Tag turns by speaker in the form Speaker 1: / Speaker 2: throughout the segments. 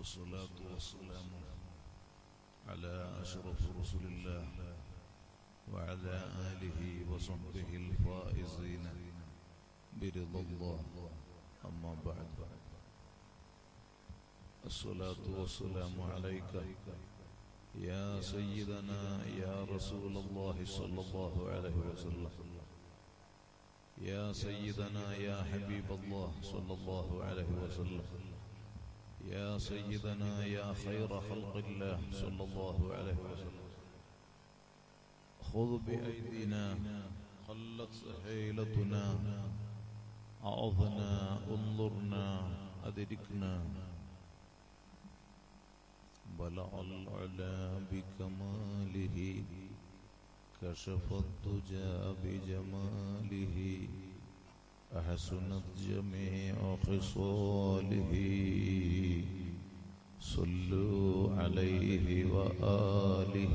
Speaker 1: والصلاة والسلام على أشرف رسل الله وعلى آله وصحبه الفائزين برضا الله. أما بعد، الصلاة والسلام عليك يا سيدنا يا رسول الله صلى الله عليه وسلم، يا سيدنا يا حبيب الله صلى الله عليه وسلم، يا سيدنا يا خير خلق الله صلى الله عليه وسلم. خذ بأيدينا خلت سهيلتنا، أعظنا انظرنا أدركنا، بلغ العلا بكماله، كشف الدجى بجماله، أحسنت جميع خصاله، صلوا عليه وآله.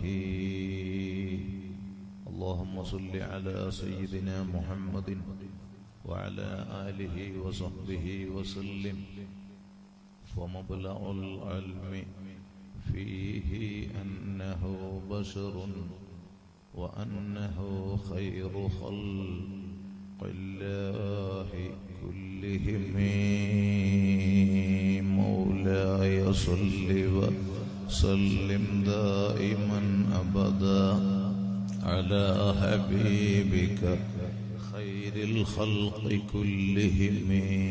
Speaker 1: اللهم صل على سيدنا محمد وعلى آله وصحبه وسلم. فمبلغ العلم فيه أنه بشر وأنه خير خلق الله كلهم. مولاي صل وسلم دائما أبدا على حبيبك خير الخلق كلهم.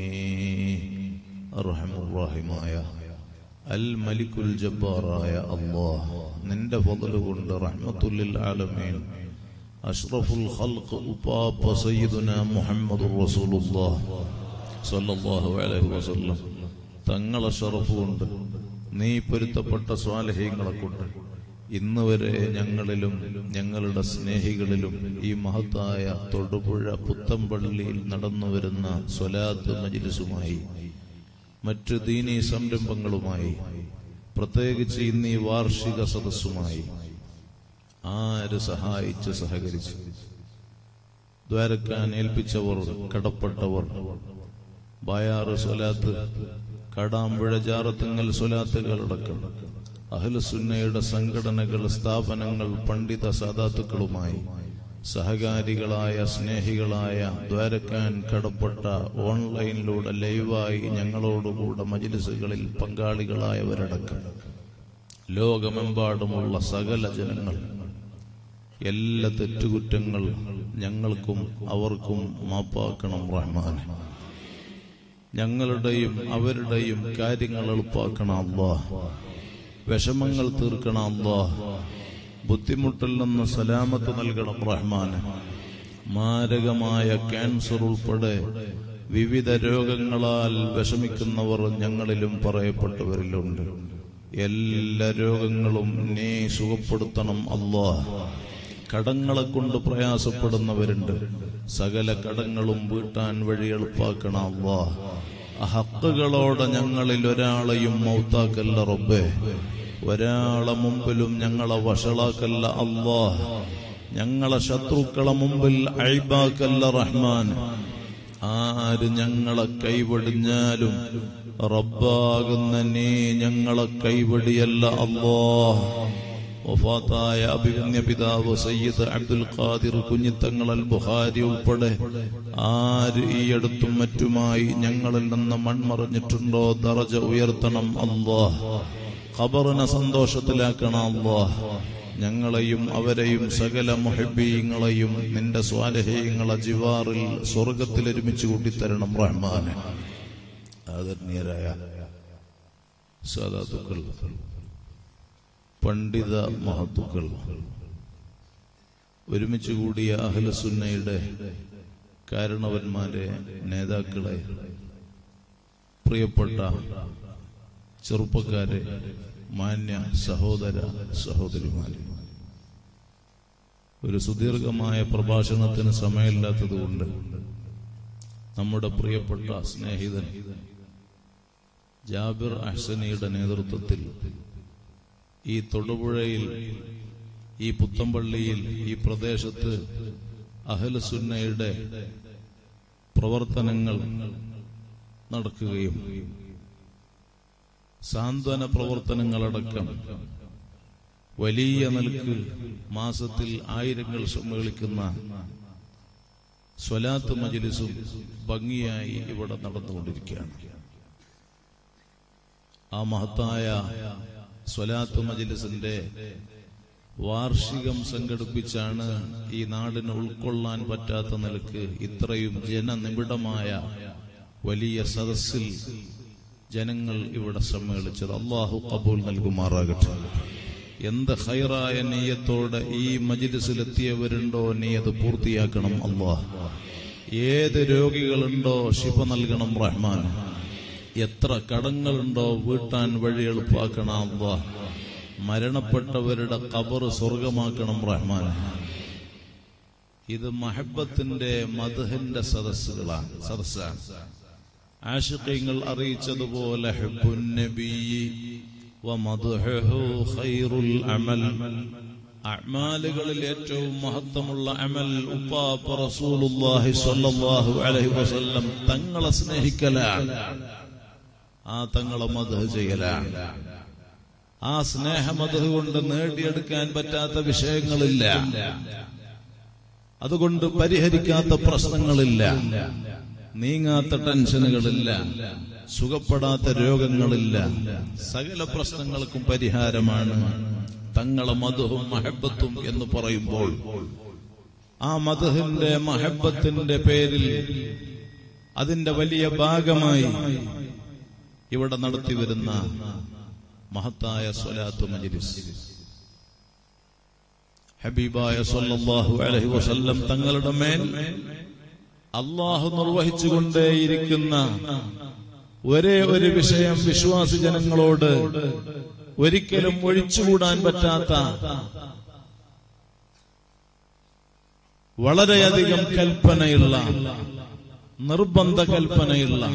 Speaker 1: أرحم الراحمين അൽ മലിക്കുൽ ജബ്ബാറായ അല്ലാഹ്, നിന്റെ ഫضل കൊണ്ട് റഹ്മത്തുൽ ആലമീൻ അഷ്റഫുൽ ഖൽഖ് ഉപ്പാപ്പ സയ്യിദുനാ മുഹമ്മദുർ റസൂലുള്ളാഹ് സ്വല്ലല്ലാഹു അലൈഹി വസല്ലം തങ്ങളെ ശറഫ് കൊണ്ട്, നീ പൊരുത്തപ്പെട്ട സ്വാലിഹീങ്ങളെ കൊണ്ട് ഇന്ന് വരെ ഞങ്ങളിലും ഞങ്ങളുടെ സ്നേഹികളിലും ഈ മഹത്തായ തൊടുപുഴ പുത്തമ്പള്ളിയിൽ നടന്നുവരുന്ന സ്വലാത്ത് മജ്ലിസുമായി മറ്റ് ദീനീ സംരംഭങ്ങളുമായി, പ്രത്യേകിച്ച് ഇന്ന് ഈ വാർഷിക സദസ്സുമായി ആര് സഹായിച്ച് സഹകരിച്ച് ദ്വാരക്കാൻ ഏൽപ്പിച്ചവർ, കടപ്പെട്ടവർ, ബായാറ് സ്വലാത്ത്, കടാമ്പുഴ ജാറത്തുങ്ങൽ സ്വലാത്തുകളടക്കം അഹ്ലുസുന്നയുടെ സംഘടനകൾ, സ്ഥാപനങ്ങൾ, പണ്ഡിത സാദാത്തുക്കളുമായി സഹകാരികളായ സ്നേഹികളായ ദ്വാരക്കാൻ കടപ്പെട്ട ഓൺലൈനിലൂടെ ലൈവായി ഞങ്ങളോടുകൂടെ മജ്ലിസുകളിൽ പങ്കാളികളായവരടക്കം ലോകമെമ്പാടുമുള്ള സകല ജനങ്ങൾ, എല്ലാ തെറ്റുകുറ്റങ്ങൾ ഞങ്ങൾക്കും അവർക്കും മാപ്പാക്കണം റഹ്മാൻ. ഞങ്ങളുടെയും അവരുടെയും കാര്യങ്ങൾ എളുപ്പാക്കണം അല്ലാഹ്. വിഷമങ്ങൾ തീർക്കണം അല്ലാഹ്. ബുദ്ധിമുട്ടിൽ നിന്ന് സലാമത്ത് നൽകണം റഹ്മാൻ. മാരകമായ ക്യാൻസർ ഉൾപ്പെടെ വിവിധ രോഗങ്ങളാൽ വിഷമിക്കുന്നവർ ഞങ്ങളിലും പറയപ്പെട്ടവരിലുണ്ട്. എല്ലാ രോഗങ്ങളും നീ സുഖപ്പെടുത്തണം അല്ലാഹ്. കടങ്ങളെ കൊണ്ട് പ്രയാസപ്പെടുന്നവരുണ്ട്, സകല കടങ്ങളും വീട്ടാൻ വഴി എളുപ്പാക്കണം അല്ലാഹ്. ഹക്കുകളോടെ ഞങ്ങളിൽ ഒരാളെയും മൗത്താക്കല്ല റബ്ബേ. ഒരാളെ മുമ്പിലും ഞങ്ങളെ വഷളാക്കല്ല അല്ലാഹ്. ഞങ്ങളെ ശത്രുക്കളെ മുമ്പിൽ ഐബാക്കല്ല റഹ്മാൻ. ആര് ഞങ്ങളെ കൈവടിഞ്ഞാലും റബ്ബാകുന്ന നീ ഞങ്ങളെ കൈവടിയല്ല അല്ലാഹ്. വഫാത്തായ അഭിമന്യ പിതാവ് സയ്യിദ് അബ്ദുൽ ഖാദിർ കുഞ്ഞിത്തങ്ങൾ അൽ ബുഖാരി ഉൾപ്പെടെ ആര് ഈ അടുത്തും മറ്റുമായി ഞങ്ങളിൽ നിന്ന് മൺമറഞ്ഞിട്ടുണ്ടോ ദറജ ഉയർത്തണം അല്ലാഹ്. ഖബറിനെ സന്തോഷത്തിലാക്കണം അല്ലാഹ്. ഞങ്ങളെയും അവരെയും സകല മുഹബ്ബീങ്ങളെയും നിന്റെ സ്വാലിഹീങ്ങളെ ജിവാറിൽ സ്വർഗത്തിൽ ഒരുമിച്ച് കൂട്ടിത്തരണം റഹ്മാൻ. ആദരണീയരായ സാദാത്തുക്കൾ, പണ്ഡിത മഹത്തുക്കൾ, ഒരുമിച്ച് കൂടിയ അഹ്ലുസുന്നയുടെ കാരണവന്മാരെ, നേതാക്കളെ, പ്രിയപ്പെട്ട ചെറുപ്പക്കാരെ, മാന്യ സഹോദര സഹോദരിമാരെ, ഒരു സുദീർഘമായ പ്രഭാഷണത്തിന് സമയമില്ലാത്തതുകൊണ്ട് നമ്മുടെ പ്രിയപ്പെട്ട സ്നേഹിതൻ ജാബിർ അഹ്സനിയുടെ നേതൃത്വത്തിൽ ഈ തൊടുപുഴയിൽ, ഈ പുത്തമ്പള്ളിയിൽ, ഈ പ്രദേശത്ത് അഹ്ലുസുന്നയുടെ പ്രവർത്തനങ്ങൾ നടക്കുകയും സാന്ത്വന പ്രവർത്തനങ്ങളടക്കം വലിയ നിലക്ക് മാസത്തിൽ ആയിരങ്ങൾ സമ്മേളിക്കുന്ന സ്വലാത്ത് മജ്ലിസും ഭംഗിയായി ഇവിടെ നടന്നുകൊണ്ടിരിക്കുകയാണ്. ആ മഹത്തായ സ്വലാത്ത് മജ്ലിസിന്റെ വാർഷികം സംഘടിപ്പിച്ചാണ് ഈ നാടിന് ഉൾക്കൊള്ളാൻ പറ്റാത്ത നിലക്ക് ഇത്രയും ജനനിബിഡമായ വലിയ സദസ്സിൽ ജനങ്ങൾ ഇവിടെ സമ്മേളിച്ചത്. അല്ലാഹു ഖബൂൽ നൽകുമാറാകട്ടെ. എന്ത് ഖൈറായ നിയ്യത്തോടെ ഈ മജ്ലിസിലെത്തിയവരുണ്ടോ നീയത് പൂർത്തിയാക്കണം അല്ലാഹ്. ഏത് രോഗികളുണ്ടോ ശിഫ നൽകണം റഹ്മാൻ. എത്ര കടങ്ങളുണ്ടോ വീട്ടാൻ വഴി എളുപ്പാക്കണം അല്ലാഹ്. മരണപ്പെട്ടവരുടെ ഖബർ സ്വർഗമാക്കണം റഹ്മാൻ. ഇത് മഹബ്ബത്തിന്റെ മദ്ഹിന്റെ സദസ്സാണ്. ആശിഖീങ്ങൾ അറിയിച്ചതുപോലെ ഹുബ്ബുൻ നബിയ്യി വമദ്ഹുഹു ഖൈറുൽ അമൽ. അഅ്മാലുകളിൽ ഏറ്റവും മഹത്വമുള്ള അമൽ ഉപ്പാപ്പ റസൂലുള്ളാഹി സ്വല്ലല്ലാഹു അലൈഹി വസല്ലം തങ്ങളെ സ്നേഹിക്കലാണ്. ആ തങ്ങളെ മദ്ഹ് ചെയ്യലാണ്. ആ സ്നേഹമദ്ഹ് കൊണ്ട് നേടിയെടുക്കാൻ പറ്റാത്ത വിഷയങ്ങളില്ല. അതുകൊണ്ട് പരിഹരിക്കാത്ത പ്രശ്നങ്ങളില്ല, നീങ്ങാത്ത ടെൻഷനുകളില്ല, സുഖപ്പെടാത്ത രോഗങ്ങളില്ല. സകല പ്രശ്നങ്ങൾക്കും പരിഹാരമാണ് തങ്ങളെ മദ്ഹും മഹബ്ബത്തും എന്ന് പറയുമ്പോൾ ആ മദ്ഹിന്റെ മഹബ്ബത്തിന്റെ പേരിൽ അതിന്റെ വലിയ ഭാഗമായി ഇവിടെ നടത്തിവരുന്ന മഹത്തായ സ്വലാത്ത് മജ്ലിസ് ഹബീബായ സ്വല്ലല്ലാഹു അലൈഹി വസല്ലം തങ്ങളുടെ മേൽ അല്ലാഹു നിർവഹിച്ചുകൊണ്ടേയിരിക്കുന്ന ഒരേ ഒരു വിഷയം വിശ്വാസി ജനങ്ങളോട് ഒരിക്കലും ഒഴിച്ചുകൂടാൻ പറ്റാത്ത വളരെയധികം കൽപ്പനയുള്ള നിർബന്ധ കൽപ്പനയുള്ള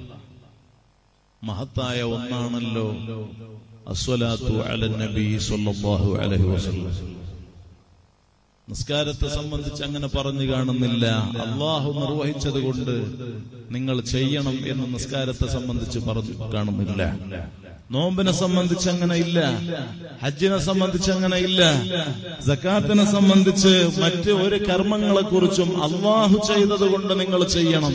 Speaker 1: മഹത്തായ ഒന്നാണല്ലോ അസ്സലാത്തു അലൻ നബി സ്വല്ലല്ലാഹു അലൈഹി വസല്ലം. നിസ്കാരത്തെ സംബന്ധിച്ച് അങ്ങനെ പറഞ്ഞു കാണുന്നില്ല. അള്ളാഹു നിർവഹിച്ചത് കൊണ്ട് നിങ്ങൾ ചെയ്യണം എന്ന് നിസ്കാരത്തെ സംബന്ധിച്ച് പറഞ്ഞു കാണുന്നില്ല. നോമ്പിനെ സംബന്ധിച്ച് അങ്ങനെ ഇല്ല, ഹജ്ജിനെ സംബന്ധിച്ച് അങ്ങനെ ഇല്ല, സകാത്തിനെ സംബന്ധിച്ച് മറ്റ് ഒരു കർമ്മങ്ങളെ കുറിച്ചും അള്ളാഹു ചെയ്തത് കൊണ്ട് നിങ്ങൾ ചെയ്യണം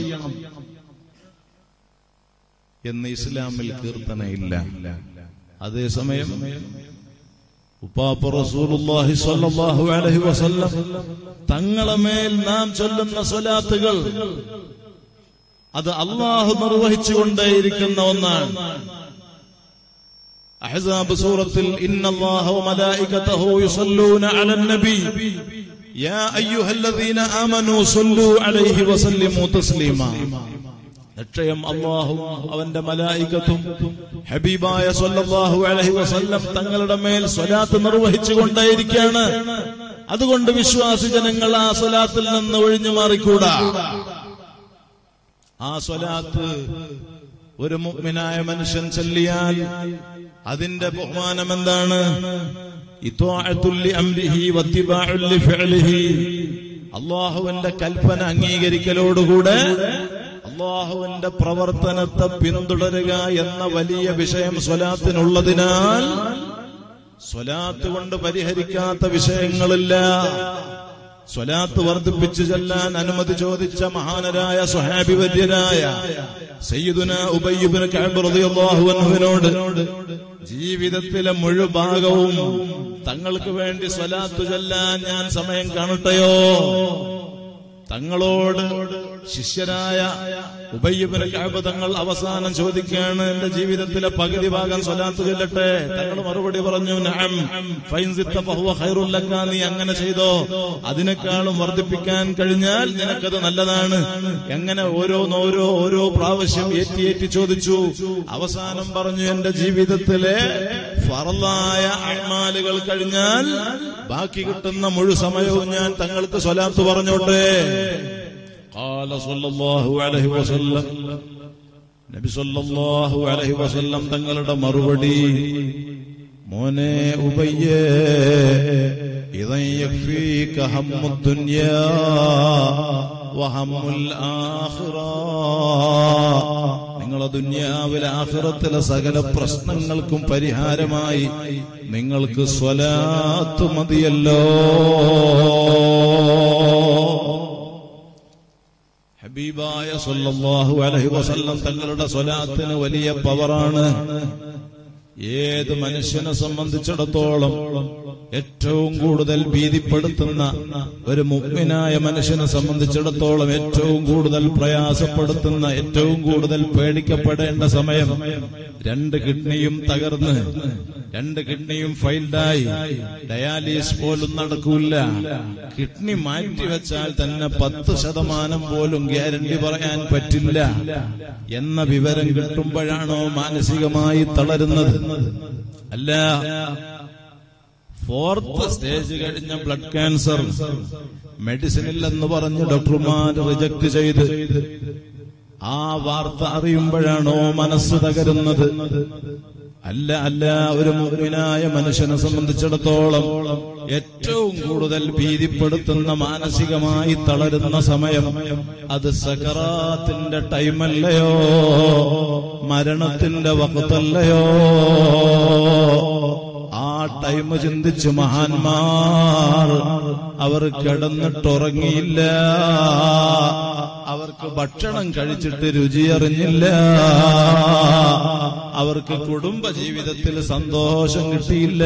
Speaker 1: എന്ന് ഇസ്ലാമിൽ കീർത്തനയില്ല. അതേസമയം ഉപ്പാപ്പ റസൂലുള്ളാഹി സ്വല്ലല്ലാഹു അലൈഹി വസല്ലം തങ്ങളെ മേൽ നാം ചൊല്ലുന്ന സ്വലാത്തുകൾ അത് അല്ലാഹു നിർവഹിച്ചുകൊണ്ടേയിരിക്കുന്ന ഒന്നാണ്. അഹ്സാബ് സൂറത്തിൽ ഇന്നല്ലാഹ വമലായികതഹു യുസല്ലൂന അലൻ നബി യാ അയ്യുഹല്ലദീന ആമനൂ സ്വല്ലൂ അലൈഹി വസല്ലിമൂ തസ്ലീമാ. നിശ്ചയം അല്ലാഹും അവന്റെ മലായികത്തും ഹബീബായ സ്വല്ലല്ലാഹു അലൈഹി വസല്ലം തങ്ങളുടെ മേൽ സ്വലാത്ത് നിർവഹിച്ചുകൊണ്ടേയിരിക്കുകയാണ്. അതുകൊണ്ട് വിശ്വാസി ജനങ്ങൾ ആ സ്വലാത്തിൽ നിന്ന് ഒഴിഞ്ഞു മാറിക്കൂടാ. ആ സ്വലാത്ത് ഒരു മുഅ്മിനായ മനുഷ്യൻ ചൊല്ലിയാൽ അതിന്റെ ബഹുമാനം എന്താണ്? ഇത്വാഅത്തുൽ ലിഅംരിഹി വത്തിബാഉൽ ലിഫിഅലിഹി. അല്ലാഹുവിന്റെ കൽപ്പന അംഗീകരിക്കലോടുകൂടെ അല്ലാഹുവിന്റെ പ്രവർത്തനത്തെ പിന്തുടരുക എന്ന വലിയ വിഷയം സ്വലാത്തിനുള്ളതിനാൽ സ്വലാത്ത് കൊണ്ട് പരിഹരിക്കാത്ത വിഷയങ്ങളില്ല. സ്വലാത്ത് വർദ്ധിപ്പിച്ചു ചൊല്ലാൻ അനുമതി ചോദിച്ച മഹാനരായ സ്വഹാബി വര്യരായ സയ്യിദുനാ ഉബയ്യ് ഇബ്നു കഅബ് റളിയല്ലാഹു അൻഹുവിനോട് ജീവിതത്തിലെ മുഴുഭാഗവും തങ്ങൾക്ക് വേണ്ടി സ്വലാത്ത് ചൊല്ലാൻ ഞാൻ സമയം കാണട്ടെയോ? തങ്ങളോട് ശിഷ്യരായ ഉബയ്യ് ഇബ്നു കഅബ് തങ്ങൾ അവസാനം ചോദിക്കുകയാണ്, എന്റെ ജീവിതത്തിലെ പകുതി ഭാഗം സ്വലാത്ത് ചൊല്ലട്ടെ? തങ്ങൾ മറുപടി പറഞ്ഞു, നഅം ഫൈൻ സിത്ത ഫഹുവ ഖൈറുൽ ലക. നീ അങ്ങനെ ചെയ്തോ, അതിനേക്കാളും വർദ്ധിപ്പിക്കാൻ കഴിഞ്ഞാൽ നിനക്കത് നല്ലതാണ്. എങ്ങനെ ഓരോ പ്രാവശ്യം ഏറ്റി ചോദിച്ചു. അവസാനം പറഞ്ഞു, എന്റെ ജീവിതത്തിലെ ഫർളായ അഅ്മാലുകൾ കഴിഞ്ഞാൽ ബാക്കി കിട്ടുന്ന മുഴു സമയവും ഞാൻ തങ്ങൾക്ക് സ്വലാത്ത് പറഞ്ഞോട്ടെ. ഖാല സ്വല്ലല്ലാഹു അലൈഹി വസല്ലം, നബി സ്വല്ലല്ലാഹു അലൈഹി വസല്ലം തങ്ങളുടെ മറുപടി, മോനെ ഉബയ്യേ, ഇദൻ യക്ഫീക ഹമ്മുദ് ദുനിയാ വഹമ്മുൽ ആഖിറ. നിങ്ങൾ നിങ്ങളെ ദുനിയാവിലെ ആഖിറത്തിലെ സകല പ്രശ്നങ്ങൾക്കും പരിഹാരമായി നിങ്ങൾക്ക് സ്വലാത്ത് മതിയല്ലോ. ഹബീബായ സല്ലല്ലാഹു അലൈഹി വസല്ലം തങ്ങളുടെ സ്വലാത്തിന് വലിയ പവറാണ്. ഏത് മനുഷ്യനെ സംബന്ധിച്ചിടത്തോളം ഏറ്റവും കൂടുതൽ ഭീതിപ്പെടുത്തുന്ന ഒരു മുഅ്മിനായ മനുഷ്യനെ സംബന്ധിച്ചിടത്തോളം ഏറ്റവും കൂടുതൽ പ്രയാസപ്പെടുത്തുന്ന, ഏറ്റവും കൂടുതൽ പേടിക്കപ്പെടേണ്ട സമയം 2 കിഡ്നിയും തകർന്ന് 2 കിഡ്നിയും ഫെയിൽഡായി ഡയാലിസിസ് പോലും നടക്കൂല. കിഡ്നി മാറ്റിവെച്ചാൽ തന്നെ 10% പോലും ഗ്യാരണ്ടി പറയാൻ പറ്റില്ല എന്ന വിവരം കിട്ടുമ്പോഴാണോ മാനസികമായി തളരുന്നത്? അല്ല, 4th സ്റ്റേജ് കഴിഞ്ഞ ബ്ലഡ് ക്യാൻസർ മെഡിസിനില്ലെന്ന് പറഞ്ഞ് ഡോക്ടർമാർ റിജക്ട് ചെയ്ത് ആ വാർത്ത അറിയുമ്പോഴാണോ മനസ്സ് തകരുന്നത്? അല്ല, ഒരു മുഅ്മിനായ മനുഷ്യനെ സംബന്ധിച്ചിടത്തോളം ഏറ്റവും കൂടുതൽ ഭീതിപ്പെടുത്തുന്ന, മാനസികമായി തളരുന്ന സമയം അത് സകറാത്തിന്റെ ടൈമല്ലയോ, മരണത്തിന്റെ വഖ്തല്ലയോ? ആ ടൈം ചിന്തിച്ച് മഹാന്മാർ അവർ കിടന്നിട്ടുറങ്ങിയില്ല, അവർക്ക് ഭക്ഷണം കഴിച്ചിട്ട് രുചിയറിഞ്ഞില്ല, അവർക്ക് കുടുംബ ജീവിതത്തിൽ സന്തോഷം കിട്ടിയില്ല.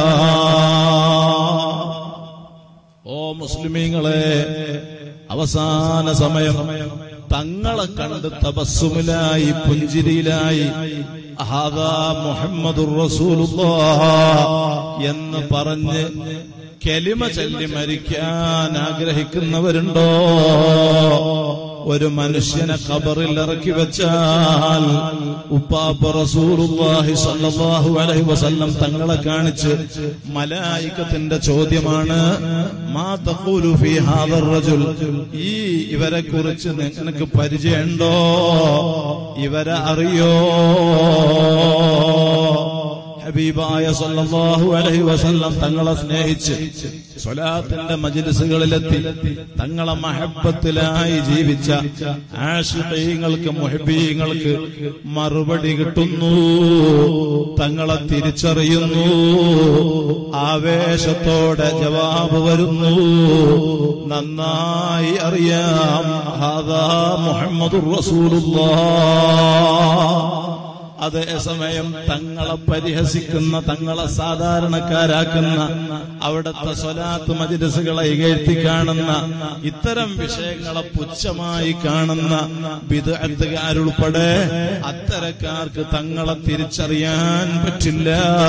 Speaker 1: ഓ മുസ്ലിമീങ്ങളെ, അവസാന സമയം തങ്ങളെ കണ്ട് തബസ്സുമിലായി, പുഞ്ചിരിയിലായി ഹാദാ മുഹമ്മദുർ റസൂലുള്ളാഹ് എന്ന് പറഞ്ഞ് കലിമ ചൊല്ലി മരിക്കാൻ ആഗ്രഹിക്കുന്നവരുണ്ടോ? ഒരു മനുഷ്യനെ ഖബറിൽ ഇറക്കി വെച്ചാൽ ഉപ്പാപ്പ റസൂലുള്ളാഹി സ്വല്ലല്ലാഹു അലൈഹി വസല്ലം തങ്ങളെ കാണിച്ച് മലായികത്തിന്റെ ചോദ്യമാണ്, മാ തഖൂലു ഫീ ഹാദർ റജുൽ, ഇവരെ കുറിച്ച് നിനക്ക് പരിചയമുണ്ടോ? ഇവരെ അറിയോ? ഹബീബായ സല്ലല്ലാഹു അലൈഹി വസല്ലം തങ്ങളെ സ്നേഹിച്ച് സ്വലാത്തിന്റെ മജ്ലിസുകളിലെത്തി തങ്ങളെ മഹബ്ബത്തിലായി ജീവിച്ച ആശിഖീങ്ങൾക്ക്, മുഹബ്ബീങ്ങൾക്ക് മറുപടി കിട്ടുന്നു, തങ്ങളെ തിരിച്ചറിയുന്നു, ആവേശത്തോടെ ജവാബ് വരുന്നു. നന്നായി അറിയാം, ഹാദാ മുഹമ്മദുർ റസൂലുള്ളാഹ്. അതേസമയം തങ്ങളെ പരിഹസിക്കുന്ന, തങ്ങളെ സാധാരണക്കാരാക്കുന്ന, അവിടുത്തെ സ്വലാത്ത് മജ്ലിസുകളെ ഇകഴ്ത്തി കാണുന്ന, ഇത്തരം വിഷയങ്ങളെ പുച്ഛമായി കാണുന്ന ബിദ്അത്തുകാരുൾപ്പെടെ അത്തരക്കാർക്ക് തങ്ങളെ തിരിച്ചറിയാൻ പറ്റില്ല.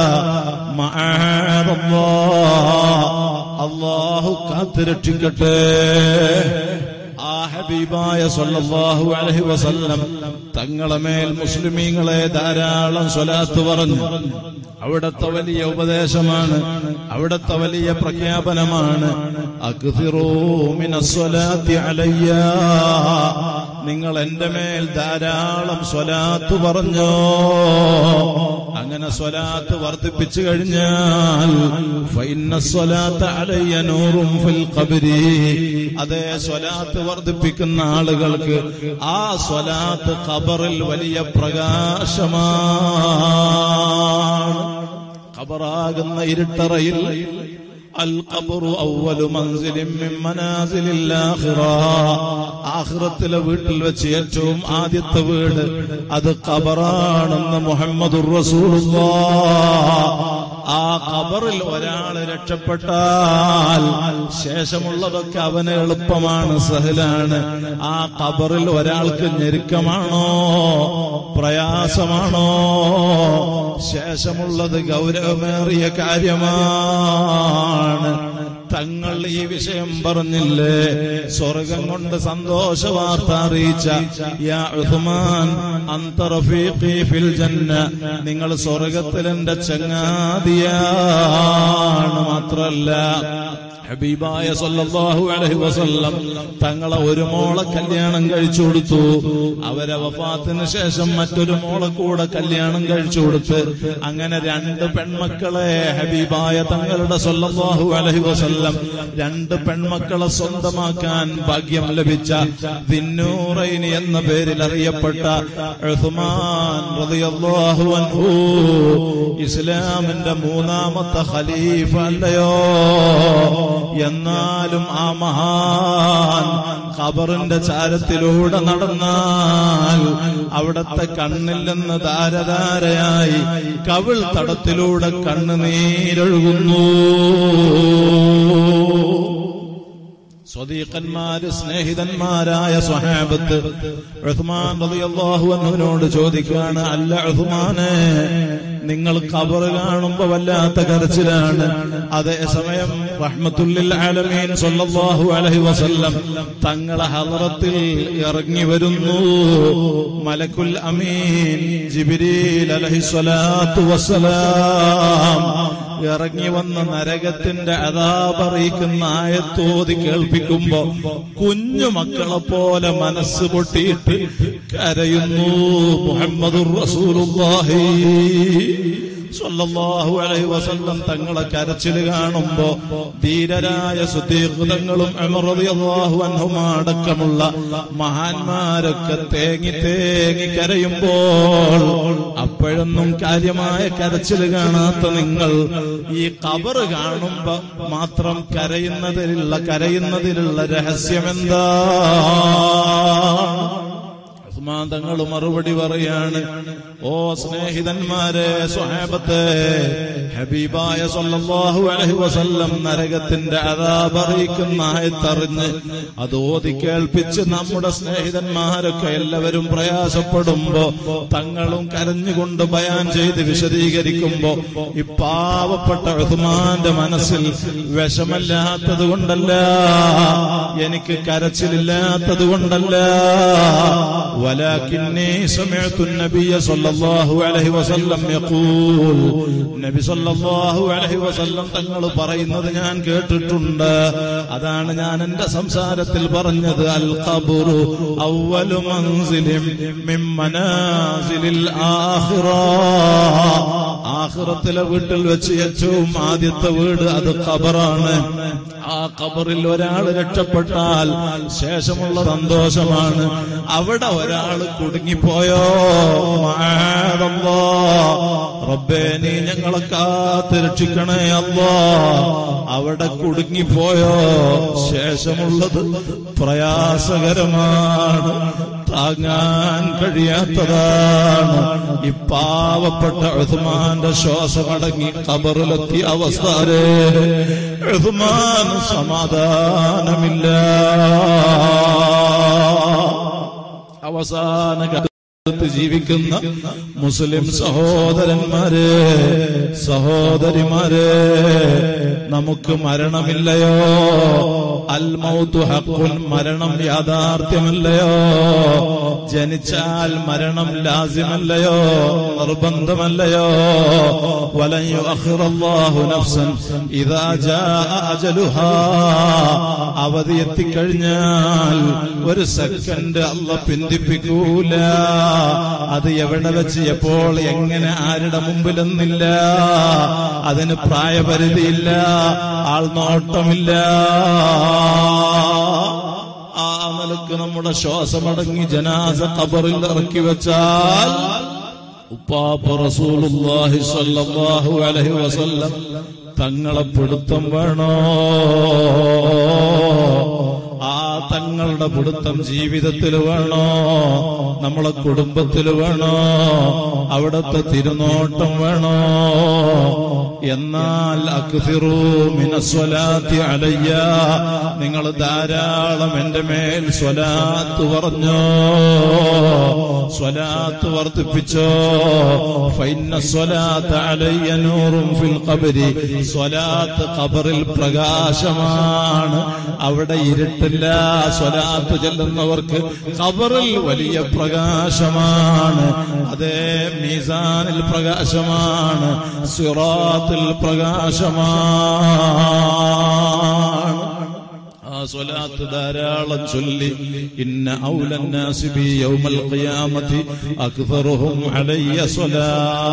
Speaker 1: മഅദല്ലാഹ്, അല്ലാഹു കാത്തുരക്ഷിക്കട്ടെ. ആ ഹബീബായ സല്ലല്ലാഹു അലൈഹി വസല്ലം തങ്ങളെ മേൽ മുസ്ലിമീങ്ങളെ ധാരാളം സ്വലാത്ത് പറഞ്ഞു. അവിടത്തെ വലിയ ഉപദേശമാണ്, അവിടത്തെ വലിയ പ്രഖ്യാപനമാണ്. അക്സിറൂ മിനസ്സലാത്തി അലയ്യ, നിങ്ങൾ എന്റെ മേൽ ധാരാളം സ്വലാത്ത് പറഞ്ഞോ. അങ്ങനെ സ്വലാത്ത് വർദ്ധിപ്പിച്ചു കഴിഞ്ഞാൽ ഫഇന്നസ്സലാത്ത അലയ്യ നൂറും ഫിൽ ഖബ്രി, അതേ സ്വലാത്ത് വർദ്ധിപ്പിക്കുന്ന ആളുകൾക്ക് ആ സ്വലാത്ത് ഖബറിൽ വലിയ പ്രകാശമാണ്. ഖബറാകുന്ന ഇരുട്ടറയിൽ അൽ ഖബ്റു അവ്വലു മൻസിലിൻ മിൻ മനാസിലിൽ ആഖിറ, ആഖിറത്തിലെ വീട്ടിൽ വെച്ച് ഏറ്റവും ആദ്യത്തെ വീട് അത് ഖബറാണെന്ന് മുഹമ്മദുർ റസൂലുള്ളാഹ്. ആ ഖബറിൽ ഒരാൾ രക്ഷപ്പെട്ടാൽ ശേഷമുള്ളതൊക്കെ അവന് എളുപ്പമാണ്, സഹലാണ്. ആ ഖബറിൽ ഒരാൾക്ക് ഞെരുക്കമാണോ, പ്രയാസമാണോ? ശേഷമുള്ളത് ഗൗരവമേറിയ കാര്യമാണ്. തങ്ങൾ ഈ വിഷയം പറഞ്ഞില്ലേ? സ്വർഗം കൊണ്ട് സന്തോഷ വാർത്ത അറിയിച്ച യാ ഉസ്മാൻ അൻത റഫീഖി ഫിൽ ജന്ന, നിങ്ങൾ സ്വർഗത്തിൽ എന്റെ ചങ്ങാതിയാണ്. മാത്രല്ല ഹബീബായ സല്ലല്ലാഹു അലൈഹി വസല്ലം തങ്ങളെ ഒരു മോളെ കല്യാണം കഴിച്ചു കൊടുത്തു. അവരെ വഫാത്തിന് ശേഷം മറ്റൊരു മോളെ കൂടെ കല്യാണം കഴിച്ചു കൊടുത്ത് അങ്ങനെ 2 പെൺമക്കളെ ഹബീബായ തങ്ങളുടെ സല്ലല്ലാഹു അലൈഹി വസല്ലം 2 പെൺമക്കളെ സ്വന്തമാക്കാൻ ഭാഗ്യം ലഭിച്ച ദിന്നൂറൈനി എന്ന പേരിൽ അറിയപ്പെട്ട ഉസ്മാൻ റളിയല്ലാഹു അൻഹു ഇസ്ലാമിന്റെ 3ാമത്തെ ഖലീഫ അല്ലയോ? എന്നാലും ആ മഹാൻ ഖബറിന്റെ ചാരത്തിലൂടെ നടന്നാൽ അവിടത്തെ കണ്ണിൽ നിന്ന് ധാരധാരയായി കവിൾ തടത്തിലൂടെ കണ്ണുനീരൊഴുകുന്നു. സ്വദീഖന്മാര് സ്നേഹിതന്മാരായ സ്വഹാബത്ത് ഉസ്മാൻ റളിയല്ലാഹു അൻഹുവിനോട് ചോദിക്കാണ്, അല്ല ഉസ്മാനെ, നിങ്ങൾ ഖബർ കാണുമ്പോ വല്ലാത്ത കരച്ചിലാണ്. അതേസമയം റഹ്മത്തുല്ലിൽ ആലമീൻ സല്ലല്ലാഹു അലൈഹി വസല്ലം തങ്ങളെ ഹളറത്തിൽ ഇറങ്ങി വരുന്നു. മലക്കുൽ അമീൻ ജിബ്രീൽ അലൈഹിസ്സലാത്തു വസ്സലാം ഇറങ്ങി വന്ന നരകത്തിന്റെ അദാബ് അറിയിക്കുന്ന ആയത്തോതി കേൾപ്പിക്കുമ്പോ കുഞ്ഞു മക്കളെ പോലെ മനസ്സ് പൊട്ടിയിട്ട് കരയുന്നു. മുഹമ്മദുർ റസൂലുള്ളാഹി സ്വല്ലല്ലാഹു അലൈഹി വസല്ലം തങ്ങളെ കരച്ചിൽ കാണുമ്പോ ധീരരായ സിദ്ദീഖ് തങ്ങളും ഉമർ റളിയല്ലാഹു അൻഹുമാ അടക്കമുള്ള മഹാന്മാരൊക്കെ തേങ്ങി തേങ്ങി കരയുമ്പോൾ അപ്പോഴൊന്നും കാര്യമായ കരച്ചിൽ കാണാത്ത നിങ്ങൾ ഈ ഖബർ കാണുമ്പോ മാത്രം കരയുന്നതിലുള്ള രഹസ്യമെന്താ? തങ്ങൾ മറുപടി പറയാണ്, ഓ സ്നേഹിതന്മാരെ, സ്വഹാബത്തെ, ഹബീബായ സല്ലല്ലാഹു അലൈഹി വസല്ലം നരകത്തിന്റെ അദാബ് അറിയിക്കുന്ന ആയത്തറിഞ്ഞ് അത് ഓതി കേൾപ്പിച്ച് നമ്മുടെ സ്നേഹിതന്മാരൊക്കെ എല്ലാവരും പ്രയാസപ്പെടുമ്പോ തങ്ങളും കരഞ്ഞുകൊണ്ട് ബയാൻ ചെയ്ത് വിശദീകരിക്കുമ്പോ ഈ പാവപ്പെട്ട ഉസ്മാന്റെ മനസ്സിൽ വിഷമല്ലാത്തത് കൊണ്ടല്ല, എനിക്ക് കരച്ചിലില്ലാത്തത് കൊണ്ടല്ല, ولكني سمعت النبي صلى الله عليه وسلم يقول, നബി സല്ലല്ലാഹു അലൈഹി വസല്ലം തങ്ങൾ പറയുന്നത് ഞാൻ കേട്ടിട്ടുണ്ട്. അതാണ് ഞാൻ എന്റെ സംസാരത്തിൽ പറഞ്ഞത്. അൽ ഖബ്റു അവ്വലു മൻസിലിൻ മിൻ മനാസിലിൽ ആഖിറ. ആഖിറത്തിലെ വീട്ടിൽ വെച്ച് ഏറ്റവും ആദ്യത്തെ വീട് അത് ഖബറാണ്. ആ ഖബറിൽ ഒരാൾ രക്ഷപ്പെട്ടാൽ ശേഷമുള്ള സന്തോഷമാണ്. അവിടെ ഒരാൾ കുടുങ്ങിപ്പോയോ, റബ്ബേ നീ ഞങ്ങളെ കാത്ത് രക്ഷിക്കണേ അല്ലാ, അവിടെ കുടുങ്ങിപ്പോയോ ശേഷമുള്ളത് പ്രയാസകരമാണ്, താങ്ങാൻ കഴിയാത്തതാണ്. ഈ പാവപ്പെട്ട ഉസ്മാന്റെ ശ്വാസമടങ്ങി ഖബറിലെത്തിയ അവസ്ഥ ഉസ്മാൻ സമാധാനമില്ല. അവസാന ജീവിക്കുന്ന മുസ്ലിം സഹോദരന്മാരെ, സഹോദരിമാരെ, നമുക്ക് മരണമില്ലയോ? അൽ മൗതു ഹഖ്ഖുൻ, മരണം യാഥാർത്ഥ്യമല്ലയോ? ജനിച്ചാൽ മരണം ലാസിമല്ലയോ, നിർബന്ധമല്ലയോ? വലൻ യുഅഖിറല്ലാഹു നഫ്സൻ ഇദാ ജാഅ അജലുഹാ, അവധി എത്തിക്കഴിഞ്ഞാൽ ഒരു സെക്കൻഡ് അല്ലാഹ് പിന്തിപ്പിക്കൂല. അത് എവിടെ വെച്ച് എപ്പോൾ എങ്ങനെ ആരുടെ മുമ്പിലെന്നില്ല. അതിന് പ്രായപരിധിയില്ല, ആൾനോട്ടമില്ല. ആ നിലക്ക് നമ്മുടെ ശ്വാസമടങ്ങി ജനാസ ഖബറിൽ ഇറക്കി വെച്ചാൽ ഉപ്പാപ്പ റസൂലുള്ളാഹി സ്വല്ലല്ലാഹു അലൈഹി വസല്ലം തങ്ങളെ പിടുത്തം വേണോ? ആ തങ്ങളുടെ പിടുത്തം ജീവിതത്തിൽ വേണോ? നമ്മളെ കുടുംബത്തിൽ വേണോ? അവിടത്തെ തിരുനോട്ടം വേണോ? എന്നാൽ അക്സിറൂ മിനസ്വലാത്തി അലയ്യ, നിങ്ങൾ ധാരാളം എന്റെ മേൽ സ്വലാത്ത് പറഞ്ഞോ, സ്വലാത്ത് വർദ്ധിപ്പിച്ചോ. ഫഇന്ന സ്വലാത്ത അലയ്യ നൂറും ഫിൽ ഖബരി, സ്വലാത്ത് ഖബറിൽ പ്രകാശമാണ്, അവിടെ ഇരുട്ടില്ല. സ്വലാത്ത് ചെല്ലുന്നവർക്ക് ഖബറിൽ വലിയ പ്രകാശമാണ്. അതേ മീസാനിൽ പ്രകാശമാണ്, സിറാത്തിൽ പ്രകാശമാണ്. ആ സ്വലാത്ത് ധാരാളം ചൊല്ലി ഇന്ന ഔലൻ നാസി ബി യൗമൽ ഖിയാമത്തി അക്തറുഹും അലയ്യ സ്വലാ.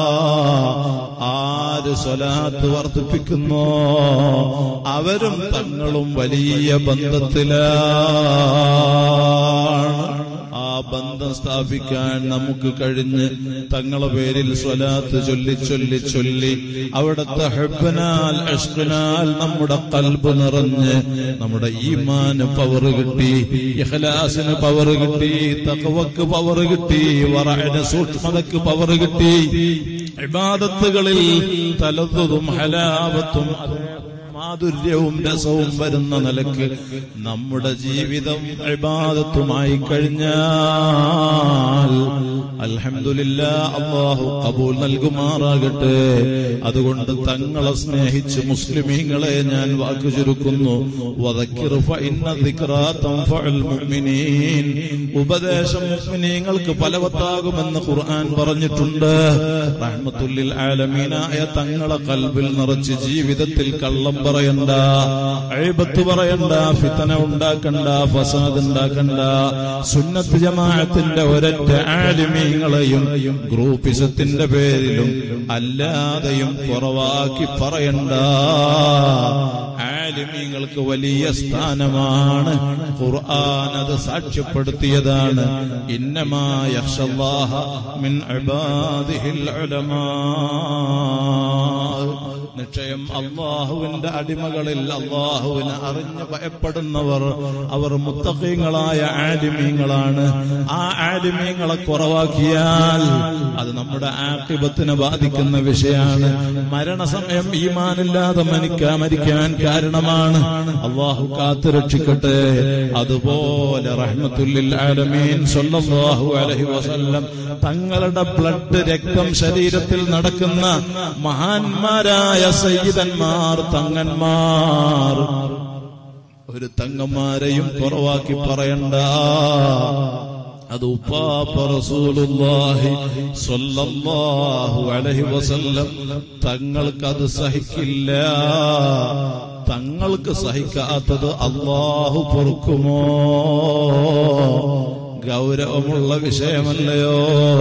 Speaker 1: ആര് സ്വലാത്ത് വർദ്ധിപ്പിക്കുന്നോ അവരും തങ്ങളും വലിയ ബന്ധത്തിലാണ്. ആ ബന്ധം സ്ഥാപിക്കാൻ നമുക്ക് കഴിഞ്ഞ് തങ്ങളെ പേരിൽ സ്വലാത്ത് ചൊല്ലി ചൊല്ലി ചൊല്ലി അവിടുത്തെ ഹബ്ബനാൽ ഇഷ്ഖിനാൽ നമ്മുടെ ഖൽബ് നിറഞ്ഞ് നമ്മുടെ ഈമാന് പവർ കിട്ടി, ഇഖ്ലാസിന് പവർ കിട്ടി, തഖ്വക്ക് പവർ കിട്ടി, വറഅന് സൂക്ഷ്മതക്ക് പവർ കിട്ടി. ഇബാദത്തുകളിൽ തലദ്ദും ഹലാവത്തും മാധുര്യവും രസവും വരുന്ന നിലക്ക് നമ്മുടെ ജീവിതം ഇബാദത്തുമായി കഴിഞ്ഞാൽ അൽഹംദുലില്ലാഹ് അല്ലാഹു ഖബൂൽ നൽകുമാറാകട്ടെ. അതുകൊണ്ട് തങ്ങളെ സ്നേഹിച്ച് മുസ്ലിമീങ്ങളെ ഞാൻ വാക്ക് ചുരുക്കുന്നു. വദക്കിർ ഫഇന്ന ദിക്റാ തൻഫഉൽ മുഅ്മിനീൻ. ഉപദേശം മുഅ്മിനീങ്ങൾക്ക് ഫലവത്താകുമെന്ന് ഖുർആൻ പറഞ്ഞിട്ടുണ്ട്. റഹ്മത്തുൽ ലിൽ ആലമീനായ തങ്ങളെ ഖൽബിൽ നിറച്ച് ജീവിതത്തിൽ കള്ളം പറയണ്ട, ഐബത്ത് പറയണ്ട, ഫിത്ന ഉണ്ടാക്കണ്ട, ഫസാദ് ഉണ്ടാക്കണ്ട. സുന്നത്ത് ജമാഅത്തിന്റെ ഒരൊറ്റ ആലിമീങ്ങളെയും ഗ്രൂപ്പിസത്തിന്റെ പേരിലും അല്ലാതെയും കുറവാക്കി പറയണ്ട. ആലിമീങ്ങൾക്ക് വലിയ സ്ഥാനമാണ്. ഖുർആൻ അത് സാക്ഷ്യപ്പെടുത്തിയതാണ്. ഇന്നമാ യഖ്ഷല്ലാഹ മിൻ ഇബാദിഹിൽ ഉലമാ. നിശ്ചയം അല്ലാഹുവിന്റെ അടിമകളിൽ അല്ലാഹുവിനെ അറിഞ്ഞ് ഭയപ്പെടുന്നവർ അവർ മുത്തഖീങ്ങളായ ആലിമീങ്ങളാണ്. ആ ആലിമീങ്ങളെ കുറവാക്കിയാൽ അത് നമ്മുടെ ആഖിബത്തിനെ ബാധിക്കുന്ന വിഷയമാണ്. മരണസമയം ഈമാനില്ലാതെ മരിക്കാൻ കാരണമാണ്. അല്ലാഹു കാത്തുരക്ഷിക്കട്ടെ. അതുപോലെ റഹ്മത്തുൽ ലിൽ ആലമീൻ സ്വല്ലല്ലാഹു അലൈഹി വസല്ലം തങ്ങളുടെ ബ്ലഡ് രക്തം ശരീരത്തിൽ നടക്കുന്ന മഹാന്മാരായ സയ്യിദന്മാർ, തങ്ങന്മാർ, ഒരു തങ്ങന്മാരെയും കുറവാക്കി പറയണ്ട. അത് ഉപ്പാപ്പ റസൂലുള്ളാഹി സ്വല്ലല്ലാഹു അലൈഹി വസല്ലം തങ്ങൾക്കത് സഹിക്കില്ല. തങ്ങൾക്ക് സഹിക്കാത്തത് അല്ലാഹു പൊറുക്കുമോ? ഗൗരവമുള്ള വിഷയമല്ലയോ?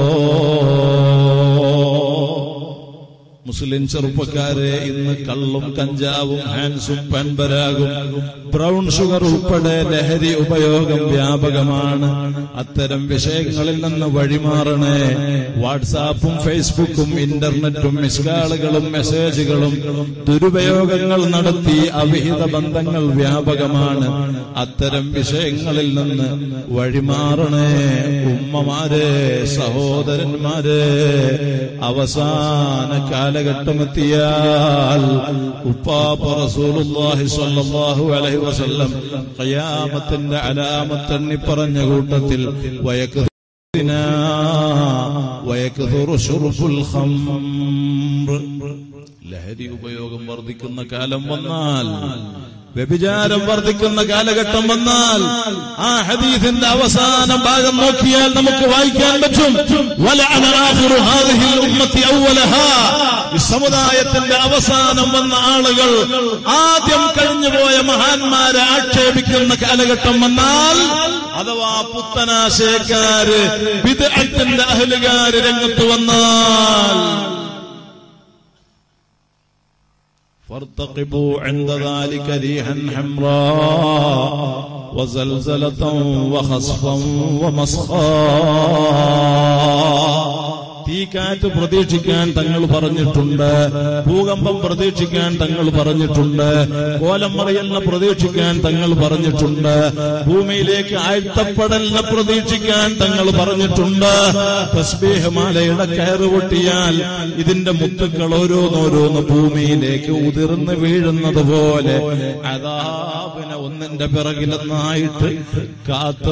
Speaker 1: മുസ്ലിം ചെറുപ്പക്കാരെ ഇന്ന് കള്ളും കഞ്ചാവും ഹാൻസും പെൻപരാഗും ബ്രൗൺ ഷുഗർ ഉൾപ്പെടെ ലഹരി ഉപയോഗം വ്യാപകമാണ്. അത്തരം വിഷയങ്ങളിൽ നിന്ന് വഴിമാറണേ. വാട്സാപ്പും ഫേസ്ബുക്കും ഇന്റർനെറ്റും മിസ്കാളുകളും മെസ്സേജുകളും ദുരുപയോഗങ്ങൾ നടത്തി അവിഹിത ബന്ധങ്ങൾ വ്യാപകമാണ്. അത്തരം വിഷയങ്ങളിൽ നിന്ന് വഴിമാറണേ. ഉമ്മമാരെ, സഹോദരന്മാരെ, അവസാന കാലഘട്ടമെത്തിയാൽ ഉപ്പാപ്പ റസൂലുള്ളാഹി സ്വല്ലല്ലാഹു അലൈഹി വസല്ലം ഖിയാമത്തിന്റെ അലാമത്തെണ്ണി പറഞ്ഞ കൂട്ടത്തിൽ വയക്തുറു ശുർബുൽ ഖംർ, ലഹരി ഉപയോഗം വർദ്ധിക്കുന്ന കാലം വന്നാൽ, വ്യഭിചാരം വർദ്ധിക്കുന്ന കാലഘട്ടം വന്നാൽ ആ ഹദീസിന്റെ അവസാന ഭാഗം നോക്കിയാൽ നമുക്ക് വായിക്കാൻ പറ്റും. വലഅന ആഖിറു ഹാദിഹിൽ ഉമ്മത്തി അവ്വലഹാ. ഈ സമുദായത്തിന്റെ അവസാനം വന്ന ആളുകൾ ആദ്യം കഴിഞ്ഞുപോയ മഹാന്മാരെ ആക്ഷേപിക്കുന്ന കാലഘട്ടം വന്നാൽ, അഥവാ പുത്തനാശയക്കാര്, ബിദ്അത്തിന്റെ അഹ്ലുകാര് രംഗത്ത് വന്നാൽ, فارتقبوا عند ذلك ريحا حمراء وزلزلة وخسفا ومسخا. തീക്കാറ്റ് പ്രതീക്ഷിക്കാൻ തങ്ങൾ പറഞ്ഞിട്ടുണ്ട്, ഭൂകമ്പം പ്രതീക്ഷിക്കാൻ തങ്ങൾ പറഞ്ഞിട്ടുണ്ട്, കോലം മറിയലിനെ പ്രതീക്ഷിക്കാൻ തങ്ങൾ പറഞ്ഞിട്ടുണ്ട്, ഭൂമിയിലേക്ക് ആഴ്ത്തപ്പെടലിനെ പ്രതീക്ഷിക്കാൻ തങ്ങൾ പറഞ്ഞിട്ടുണ്ട്. തസ്ബീഹ് മാലയുടെ കയറ് പൊട്ടിയാൽ ഇതിന്റെ മുത്തുക്കൾ ഓരോന്നോരോന്ന് ഭൂമിയിലേക്ക് ഉതിർന്ന് വീഴുന്നത് പോലെ അദാബിനെ ഒന്നിന്റെ പിറകിലൊന്നായിട്ട് കാത്തു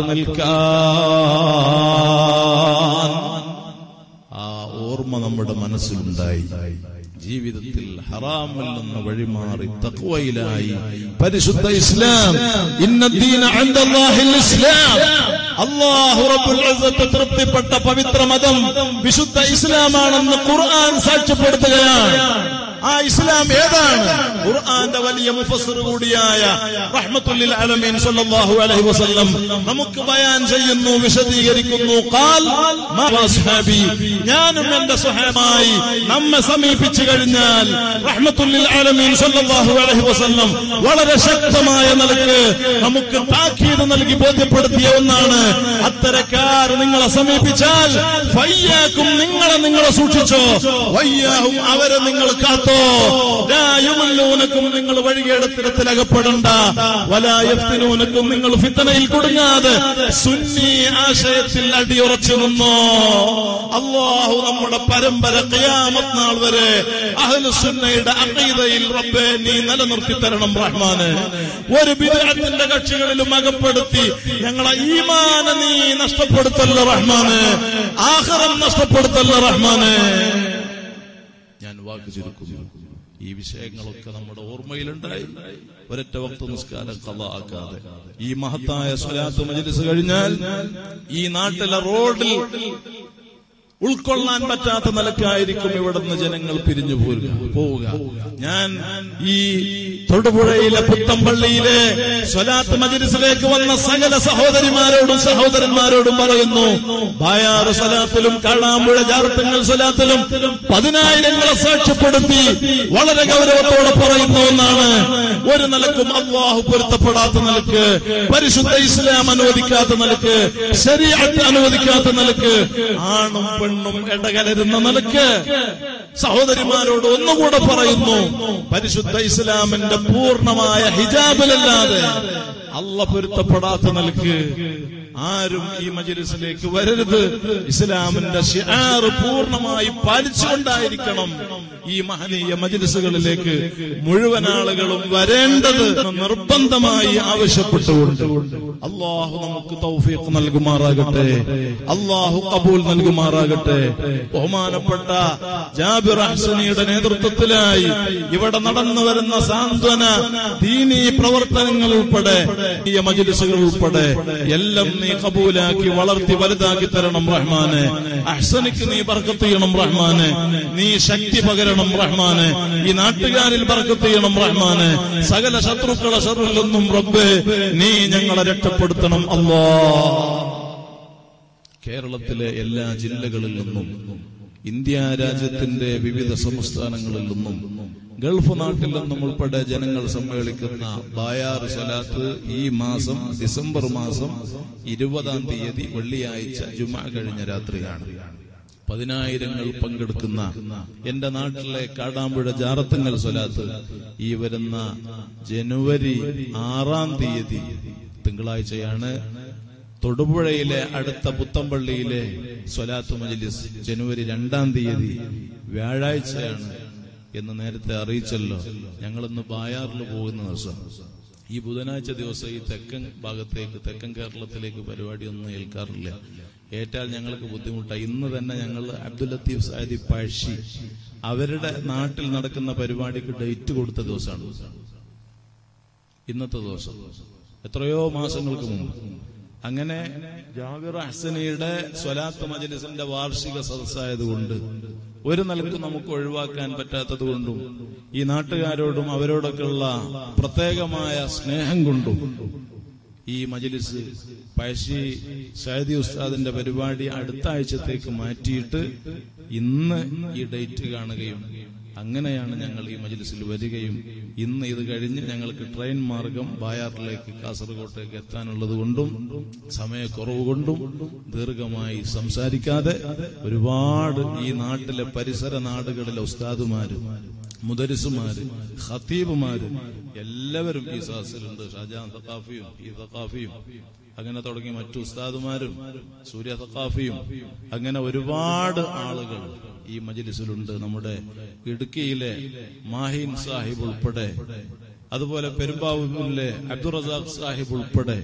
Speaker 1: നിൽക്കാൻ ആ ഓർമ്മ നമ്മുടെ മനസ്സിലുണ്ടായി. ജീവിതത്തിൽ ഹറാമിൽ നിന്ന് വഴിമാറി തഖ്വയിലായി പരിശുദ്ധ ഇസ്ലാം, ഇന്നദ്ദീന ഇൻദല്ലാഹിൽ ഇസ്ലാം, അല്ലാഹു റബ്ബുൽ ഇസ്സത്ത് തൃപ്തിപ്പെട്ട പവിത്ര മതം വിശുദ്ധ ഇസ്ലാമാണെന്ന് ഖുർആൻ സാക്ഷ്യപ്പെടുത്തുകയാണ്. ആ ഇസ്ലാം ഏതാണ്? ഖുർആന്റെ വലിയ മുഫസ്സിർ കൂടിയായ റഹ്മത്തുൽ ലിൽ ആലമീൻ സ്വല്ലല്ലാഹു അലൈഹി വസല്ലം നമുക്ക് ബയാൻ ചെയ്യുന്നു, വിശദീകരിക്കുന്നു. ഖാൽ മാ വസ്ഹാബി, ഞാനും എന്റെ സ്വഹാബായി നമ്മെ സമീപിച്ചു കഴിഞ്ഞാൽ റഹ്മത്തുൽ ലിൽ ആലമീൻ സ്വല്ലല്ലാഹു അലൈഹി വസല്ലം വളരെ ശക്തമായ നിലക്ക് നമുക്ക് താക്കീത് നൽകി ബോധ്യപ്പെടുത്തിയ ഒന്നാണ്, അത്തരക്കാർ നിങ്ങളെ സമീപിച്ചാൽ ഫയ്യാക്കും, നിങ്ങളെ സൂക്ഷിച്ചോ, വയ്യാഹും, അവരെ നിങ്ങൾ കാത്തോ, നിങ്ങൾ വഴികേടത്തിരത്തിൽ അകപ്പെടണ്ട, വലായഫ്തിനൂനക്കും, നിങ്ങൾ ഫിത്നയിൽ കുടുങ്ങാതെ സുന്നി ആശയത്തിൽ അടിയുറച്ചു നിന്നോ. അല്ലാഹു നമ്മുടെ പരമ്പര ഖിയാമത്ത് നാൾ വരെ അഹ്ലുസുന്നയുടെ അഖീദയിൽ റബ്ബേ നീ നിലനിർത്തി തരണം റഹ്മാനെ. ഒരു ബിദ്അത്തിന്റെ കക്ഷികളിലും അകപ്പെടുത്തി ഞങ്ങളെ ഈമാന നീ നഷ്ടപ്പെടുത്തല്ല റഹ്മാനെ, ആഖിറം നഷ്ടപ്പെടുത്തല്ല റഹ്മാനെ. ഞാൻ വാക്ക് ചുരുക്കുന്നു. ഈ വിഷയങ്ങളൊക്കെ നമ്മുടെ ഓർമ്മയിലുണ്ടായി. ഒരൊറ്റ വക്ത നിസ്കാരം ഖളാ ആക്കാതെ ഈ മഹത്തായ സ്വലാത്ത് മജ്ലിസ് കഴിഞ്ഞാൽ ഈ നാട്ടിലെ റോഡിൽ ഉൾക്കൊള്ളാൻ പറ്റാത്ത നിലക്കായിരിക്കും ഇവിടുന്ന് ജനങ്ങൾ പിരിഞ്ഞു പോവുക. ഞാൻ ഈ തൊടുപുഴയിലെ പുത്തമ്പള്ളിയിലെ സ്വലാത്ത് മജ്ലിസിലേക്ക് വന്ന സകല സഹോദരിമാരോടും സഹോദരന്മാരോടും പറയുന്നു, ബായാറ് സ്വലാത്തിലും കാടാമ്പുഴ ജാറത്തുങ്ങൽ സ്വലാത്തിലും 10,000 സാക്ഷ്യപ്പെടുത്തി വളരെ ഗൗരവത്തോടെ പറയുന്ന ഒന്നാണ്. ഒരു നിലക്കും അല്ലാഹു പൊരുത്തപ്പെടാത്ത നിലക്ക്, പരിശുദ്ധ ഇസ്ലാം അനുവദിക്കാത്ത നിലക്ക്, ശരീഅത്ത് അനുവദിക്കാത്ത നിലക്ക്, ആണും പെണ്ണും ഇടകലരുന്ന നിലക്ക് സഹോദരിമാരോട് ഒന്നുകൂടെ പറയുന്നു, പരിശുദ്ധ ഇസ്ലാമിന്റെ പൂർണ്ണമായ ഹിജാബിലല്ലാതെ അള്ള പൊരുത്തപ്പെടാത്ത നിലക്ക് ആരും ഈ മജ്ലിസിലേക്ക് വരരുത്. ഇസ്ലാമിന്റെ ശിആർ പൂർണ്ണമായി പാലിച്ചുകൊണ്ടായിരിക്കണം ഈ മഹനീയ മജ്ലിസുകളിലേക്ക് മുഴുവൻ ആളുകളും വരേണ്ടത് നിർബന്ധമായി ആവശ്യപ്പെട്ടുകൊണ്ട് അല്ലാഹു നമുക്ക് തൗഫീഖ് നൽകുമാറാകട്ടെ, അല്ലാഹു ഖബൂൽ നൽകുമാറാകട്ടെ. ബഹുമാനപ്പെട്ട ജാബിർ അഹ്സനിയുടെ നേതൃത്വത്തിലായി ഇവിടെ നടന്നു വരുന്ന സാന്ത്വന ദീനീ പ്രവർത്തനങ്ങൾ ഉൾപ്പെടെ ഈ മജ്ലിസുകൾ ഉൾപ്പെടെ എല്ലാം നീ ഖബൂലാക്കി വളർത്തി വലുതാക്കി തരണം റഹ്മാനെ. അഹ്സനിക്ക് നീ ബർക്കത്ത് ചെയ്യണം റഹ്മാനെ, നീ ശക്തി പകരണം റഹ്മാനെ, ഈ നാട്ടുകാരിൽ ബർക്കത്ത് ചെയ്യണം റഹ്മാനെ. സകല ശത്രുക്കളെ ശർറിൽ നിന്നും റബ്ബേ നീ ഞങ്ങളെ രക്ഷപ്പെടുത്തണം അല്ലാഹ്. കേരളത്തിലെ എല്ലാ ജില്ലകളിൽ നിന്നും, ഇന്ത്യ രാജ്യത്തിന്റെ വിവിധ സംസ്ഥാനങ്ങളിൽ നിന്നും, ഗൾഫ് നാട്ടിൽ നിന്നും ഉൾപ്പെടെ ജനങ്ങൾ സമ്മേളിക്കുന്ന ബായാറ് സ്വലാത്ത് ഈ മാസം ഡിസംബർ മാസം 20-ാം തീയതി വെള്ളിയാഴ്ച ജുമാ കഴിഞ്ഞ രാത്രിയാണ്. 10,000 പങ്കെടുക്കുന്ന എന്റെ നാട്ടിലെ കാടാമ്പുഴ ജാറത്തുങ്ങൽ സ്വലാത്ത് ഈ വരുന്ന ജനുവരി 6-ാം തീയതി തിങ്കളാഴ്ചയാണ്. തൊടുപുഴയിലെ അടുത്ത പുത്തമ്പള്ളിയിലെ സ്വലാത്ത് മജ്ലിസ് ജനുവരി 2-ാം തീയതി വ്യാഴാഴ്ചയാണ് എന്ന് നേരത്തെ അറിയിച്ചല്ലോ. ഞങ്ങളിന്ന് ബായാറിൽ പോകുന്ന ദിവസം, ഈ ബുധനാഴ്ച ദിവസം ഈ തെക്കൻ ഭാഗത്തേക്ക്, തെക്കൻ കേരളത്തിലേക്ക് പരിപാടിയൊന്നും ഏൽക്കാറില്ല. ഏറ്റാൽ ഞങ്ങൾക്ക് ബുദ്ധിമുട്ടാണ്. ഇന്ന് തന്നെ ഞങ്ങൾ അബ്ദുൽ ലത്തീഫ് സായിദി പഴശ്ശി അവരുടെ നാട്ടിൽ നടക്കുന്ന പരിപാടിക്ക് ഡേറ്റ് കൊടുത്ത ദിവസമാണ് ഇന്നത്തെ ദിവസം, എത്രയോ മാസങ്ങൾക്ക് മുമ്പ്. അങ്ങനെ ജാബിർ അഹ്സനിയുടെ സ്വലാത്ത് മജ്ലിസിന്റെ വാർഷിക സദസ്സായതുകൊണ്ട് ഒരു നിലക്കും നമുക്ക് ഒഴിവാക്കാൻ പറ്റാത്തത് കൊണ്ടും ഈ നാട്ടുകാരോടും അവരോടൊക്കെയുള്ള പ്രത്യേകമായ സ്നേഹം കൊണ്ടും ഈ മജ്ലിസ് പഴശ്ശി സയ്യിദി ഉസ്താദിന്റെ പരിപാടി അടുത്ത ആഴ്ചത്തേക്ക് മാറ്റിയിട്ട് ഇന്ന് ഈ ഡേറ്റ് കാണുകയും അങ്ങനെയാണ് ഞങ്ങൾ ഈ മജ്ലിസിൽ വരികയും ഇന്ന് ഇത് കഴിഞ്ഞ് ഞങ്ങൾക്ക് ട്രെയിൻ മാർഗം ബായാറിലേക്ക് കാസർഗോട്ടേക്ക് എത്താനുള്ളത് കൊണ്ടും സമയക്കുറവ് കൊണ്ടും ദീർഘമായി സംസാരിക്കാതെ ഒരുപാട് ഈ നാട്ടിലെ പരിസര നാടുകളിലെ ഉസ്താദുമാര്, മുദരിസുമാര്, ഖത്തീബുമാര് എല്ലാവരും ഈ സദസ്സിലുണ്ട്. ഷാജഹാൻ സഖാഫിയും ഈ സഖാഫിയും അങ്ങനെ തുടങ്ങി മറ്റു ഉസ്താദുമാരും സൂര്യ സഖാഫിയും അങ്ങനെ ഒരുപാട് ആളുകൾ ഈ മജ്ലിസിലുണ്ട്. നമ്മുടെ ഇടുക്കിയിലെ മാഹിൻ സാഹിബ് ഉൾപ്പെടെ, അതുപോലെ പെരുമ്പാവൂരിലെ അബ്ദുൾ റസാഖ് സാഹിബ് ഉൾപ്പെടെ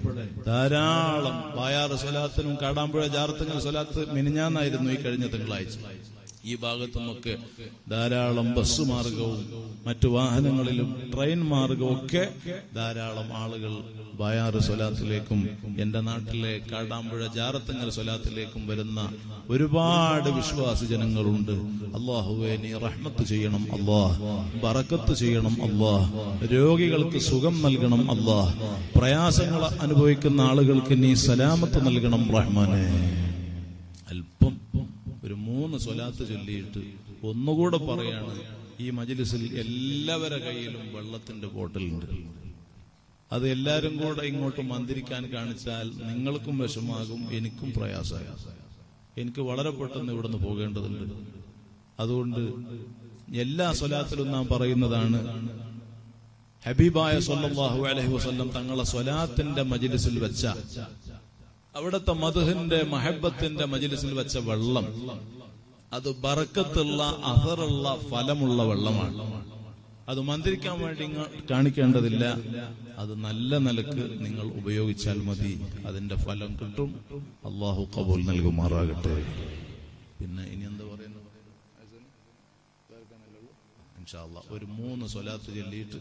Speaker 1: ധാരാളം ബായാറ് സ്വലാത്തിനും കാടാമ്പുഴ ജാറത്തുങ്ങൽ സ്വലാത്ത് മിനിഞ്ഞാന്നായിരുന്നു ഈ കഴിഞ്ഞ തിങ്കളാഴ്ച. ഈ ഭാഗത്തുമൊക്കെ ധാരാളം ബസ് മാർഗവും മറ്റു വാഹനങ്ങളിലും ട്രെയിൻ മാർഗവും ഒക്കെ ധാരാളം ആളുകൾ ബായാറ് സ്വലാത്തിലേക്കും എന്റെ നാട്ടിലെ കാടാമ്പുഴ ജാറത്തങ്ങൽ സ്വലാത്തിലേക്കും വരുന്ന ഒരുപാട് വിശ്വാസി ജനങ്ങളുണ്ട്. അല്ലാഹുവേ നീ റഹ്മത്ത് ചെയ്യണം അല്ലാഹ്, ബറക്കത്ത് ചെയ്യണം അല്ലാഹ്, രോഗികൾക്ക് സുഖം നൽകണം അല്ലാഹ്, പ്രയാസങ്ങൾ അനുഭവിക്കുന്ന ആളുകൾക്ക് നീ സലാമത്ത് നൽകണം റഹ്മാനേ. അല്പം ഒരു 3 സ്വലാത്ത് ചൊല്ലിയിട്ട് ഒന്നുകൂടെ പറയാണ്, ഈ മജ്ലിസിൽ എല്ലാവരുടെ കയ്യിലും വെള്ളത്തിന്റെ ബോട്ടിലുണ്ട്. അത് എല്ലാരും കൂടെ ഇങ്ങോട്ട് മന്ത്രിക്കാൻ കാണിച്ചാൽ നിങ്ങൾക്കും വിഷമാകും, എനിക്കും പ്രയാസമായി. എനിക്ക് വളരെ പെട്ടെന്ന് ഇവിടുന്ന് പോകേണ്ടതുണ്ട്. അതുകൊണ്ട് എല്ലാ സ്വലാത്തിലും നാം പറയുന്നതാണ്, ഹബീബായ സ്വല്ലല്ലാഹു അലൈഹി വസല്ലം തങ്ങളെ സ്വലാത്തിന്റെ മജ്ലിസിൽ വെച്ച, അവിടുത്തെ മദ്ഹിന്റെ മഹബത്തിന്റെ മജ്ലിസിൽ വെച്ച വെള്ളം അത് ബറക്കത്തുള്ള അഥറുള്ള ഫലമുള്ള വെള്ളമാണ്. അത് മന്ത്രിക്കാൻ വേണ്ടി കാണിക്കേണ്ടതില്ല. അത് നല്ല നിലക്ക് നിങ്ങൾ ഉപയോഗിച്ചാൽ മതി, അതിന്റെ ഫലം കിട്ടും. അല്ലാഹു ഖബൂൽ നൽകുമാറാകട്ടെ. പിന്നെ ഇനി എന്താ പറയുന്നത്? ഇൻഷാ അല്ലാഹ് ഒരു 3 സ്വലാത്ത് ചൊല്ലിയിട്ട്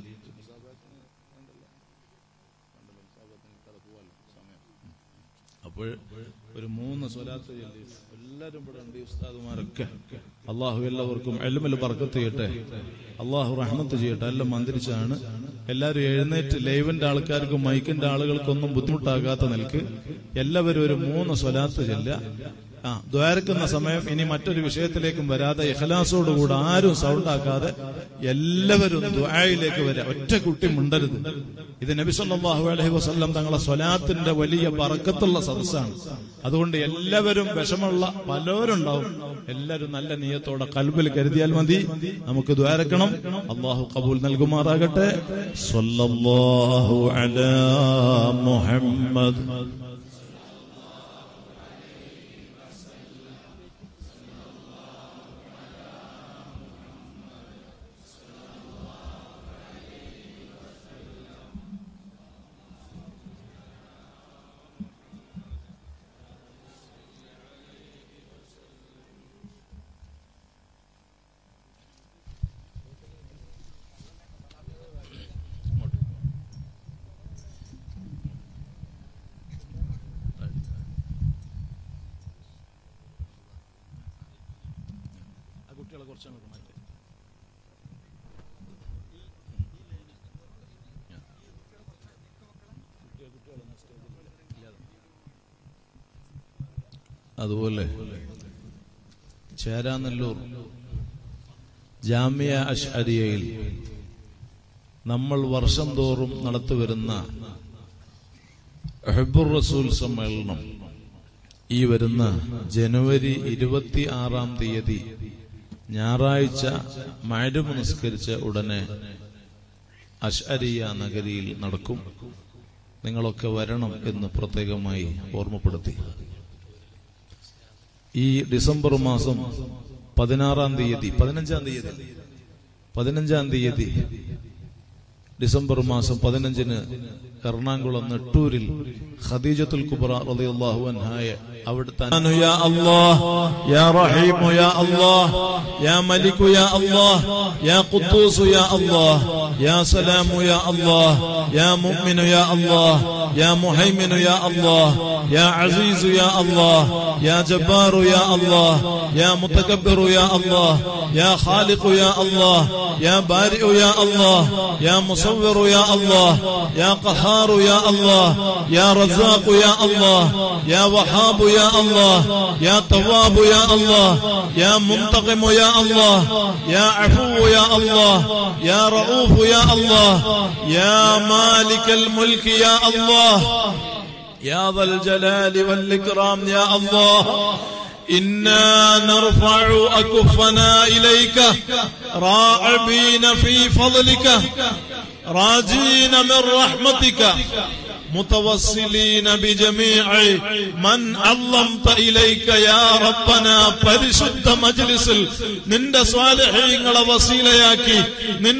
Speaker 1: അപ്പോൾ ഒരു 3 സ്വലാത്ത് ചൊല്ലി എല്ലാവരും ഇവിടെ ഉണ്ട്. ഉസ്താദുമാരൊക്കെ അള്ളാഹു എല്ലാവർക്കും ഇൽമിൽ ബർക്കത്ത് ചെയ്യട്ടെ, അള്ളാഹു റഹ്മത്ത് ചെയ്യട്ടെ. എല്ലാം മന്ത്രിച്ചാണ് എല്ലാവരും എഴുന്നേറ്റ്. ലൈവിന്റെ ആൾക്കാർക്കും മൈക്കിന്റെ ആളുകൾക്കൊന്നും ബുദ്ധിമുട്ടാകാത്ത നിലക്ക് എല്ലാവരും ഒരു 3 സ്വലാത്ത് ചൊല്ലുക. ദ്വാരക്കുന്ന സമയം ഇനി മറ്റൊരു വിഷയത്തിലേക്കും വരാതെ ഇഖ്ലാസോടുകൂടെ ആരും സൗണ്ട് ആക്കാതെ എല്ലാവരും ദുആയിലേക്ക് വരിക. ഒറ്റ കുട്ടി മുണ്ടരുത്. ഇത് നബി സല്ലല്ലാഹു അലൈഹി വസല്ലം തങ്ങളെ സ്വലാത്തിന്റെ വലിയ ബറക്കത്തുള്ള സദസ്സാണ്. അതുകൊണ്ട് എല്ലാവരും വിഷമുള്ള പലരുണ്ടാവും. എല്ലാവരും നല്ല നിയത്തോടെ ഖൽബിൽ കരുതിയാൽ മതി. നമുക്ക് ദുആരക്കണം. അല്ലാഹു ഖബൂൽ നൽകുമാറാകട്ടെ. സ്വല്ലല്ലാഹു അലാ മുഹമ്മദ്. അതുപോലെ ചേരാനല്ലൂർ ജാമിയ അശ്അരിയയിൽ നമ്മൾ വർഷം തോറും നടത്തിവരുന്ന ഹുബ്ബുർ റസൂൽ സമ്മേളനം ഈ വരുന്ന ജനുവരി 26-ാം തീയതി ഞായറാഴ്ച മഗ്‌രിബ് നിസ്കരിച്ച ഉടനെ അശ്അരിയ നഗരിയിൽ നടക്കും. നിങ്ങളൊക്കെ വരണം എന്ന് പ്രത്യേകമായി ഓർമ്മപ്പെടുത്തി. ഈ ഡിസംബർ മാസം 15-ാം തീയതി 15-ാം തീയതി ഡിസംബർ മാസം 15-ന് എറണാകുളം നെട്ടൂരിൽ ഖദീജത്തുൽ കുബ്ര റളിയല്ലാഹു അൻഹായ അവിടുത്തെ യാ അല്ലാഹ് യാ റഹീം യാ അല്ലാഹ് യാ മലിക് യാ അല്ലാഹ് യാ ഖുദ്ദൂസ് യാ അല്ലാഹ് യാ സലാം യാ അല്ലാഹ് യാ മുഅ്മിൻ യാ അല്ലാഹ് യാ മുഹൈമിൻ യാ അല്ലാഹ് യാ അസീസ് യാ അല്ലാഹ് യാ ജബ്ബാർ യാ അല്ലാഹ് യാ മുതകബ്ബിർ യാ അല്ലാഹ് യാ ഖാലിഖ് യാ അല്ലാഹ് യാ ബാരിഉ യാ അല്ലാഹ് യാ മുസവ്വിർ യാ അല്ലാഹ് യാ ഖഹാർ യാ അല്ലാഹ് യാ റസാഖ് യാ അല്ലാഹ് യാ വഹാബ് യാ അല്ലാഹ് യാ തവ്വാബ് യാ അല്ലാഹ് യാ മുൻതഖിം യാ അല്ലാഹ് യാ അഫൂ യാ അല്ലാഹ് യാ റഊഫ് യാ അല്ലാഹ് യാ മാലികൽ മുൽക്ക് യാ അല്ലാഹ് യാ ദൽ ജലാലി വൽ ഇക്റാം യാ അല്ലാഹ് إنا نرفع أكفنا إليك راعبين في فضلك راجين من رحمتك متوسلين بجميع من علمت إليك يا ربنا പരിശുദ്ധ മജ്ലിസിൽ നിന്റെ സ്വാലിഹീങ്ങളെ വസീലയാക്കി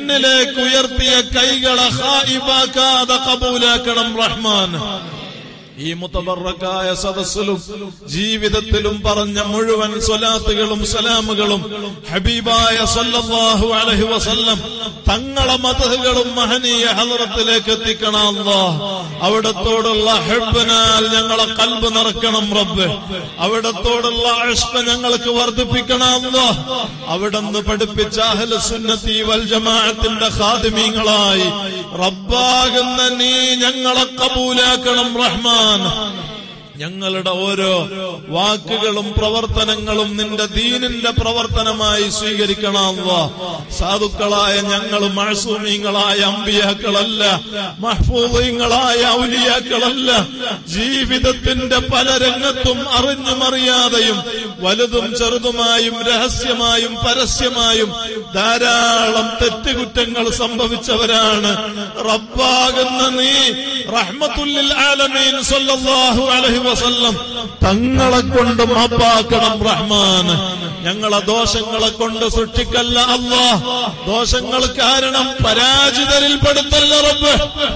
Speaker 1: നിന്നിലേക്ക് ഉയർത്തിയ കൈകളെ ഖായിബാക്കാതെ ഖബൂലാക്കണം റഹ്മാൻ. ഈ മുതബറക്കായ സദസ്സിലും ജീവിതത്തിലും പറഞ്ഞ മുഴുവൻ സ്വലാത്തുകളും സലാമുകളും ഹബീബായ സല്ലല്ലാഹു അലൈഹി വസല്ലം തങ്ങളെ മദ്ഹുകളും മഹനീയ ഹളറത്തിലേക്ക് എത്തിക്കണം അല്ലാഹ്. അവിടത്തോടുള്ള ഹബ്ബിനാൽ ഞങ്ങളെ ഖൽബ് നിറക്കണം റബ്ബേ. അവിടത്തോടുള്ള ഇഷ്ഖ് ഞങ്ങൾക്ക് വർദ്ധിപ്പിക്കണം അല്ലാഹ്. അവിടുന്ന് പഠിപ്പിച്ച അഹ്ലു സുന്നത്തി വൽ ജമാഅത്തിന്റെ ഖാദിമീങ്ങളായി റബ്ബാകുന്ന നീ ഞങ്ങളെ കബൂലാക്കണം റഹ്മാൻ. ഞങ്ങളുടെ ഓരോ വാക്കുകളും പ്രവർത്തനങ്ങളും നിന്റെ ദീനിന്റെ പ്രവർത്തനമായി സ്വീകരിക്കണം അല്ലാഹ്. സാധുക്കളായ ഞങ്ങൾ മഅ്സൂമീങ്ങളായ അമ്പിയാക്കളല്ല, മഹ്ഫൂദീങ്ങളായ ഔലിയാക്കളല്ല. ജീവിതത്തിന്റെ പല രംഗത്തും അറിഞ്ഞുമറിയാതെയും വലുതും ചെറുതുമായും രഹസ്യമായും പരസ്യമായും ധാരാളം തെറ്റുകുറ്റങ്ങൾ സംഭവിച്ചവരാണ്. റബ്ബാകുന്ന നീ റഹ്മത്തുൽ ആലമീൻ സല്ലല്ലാഹു അലൈഹി വസല്ലം തങ്ങളെ കൊണ്ട് മാപ്പാക്കണം റഹ്മാൻ. ഞങ്ങളെ ദോഷങ്ങളെ കൊണ്ട് സൃഷ്ടിക്കല്ല അല്ലാഹ്. ദോഷങ്ങൾ കാരണം പരാജിതരിൽ പെടുത്തല്ല റബ്ബ്.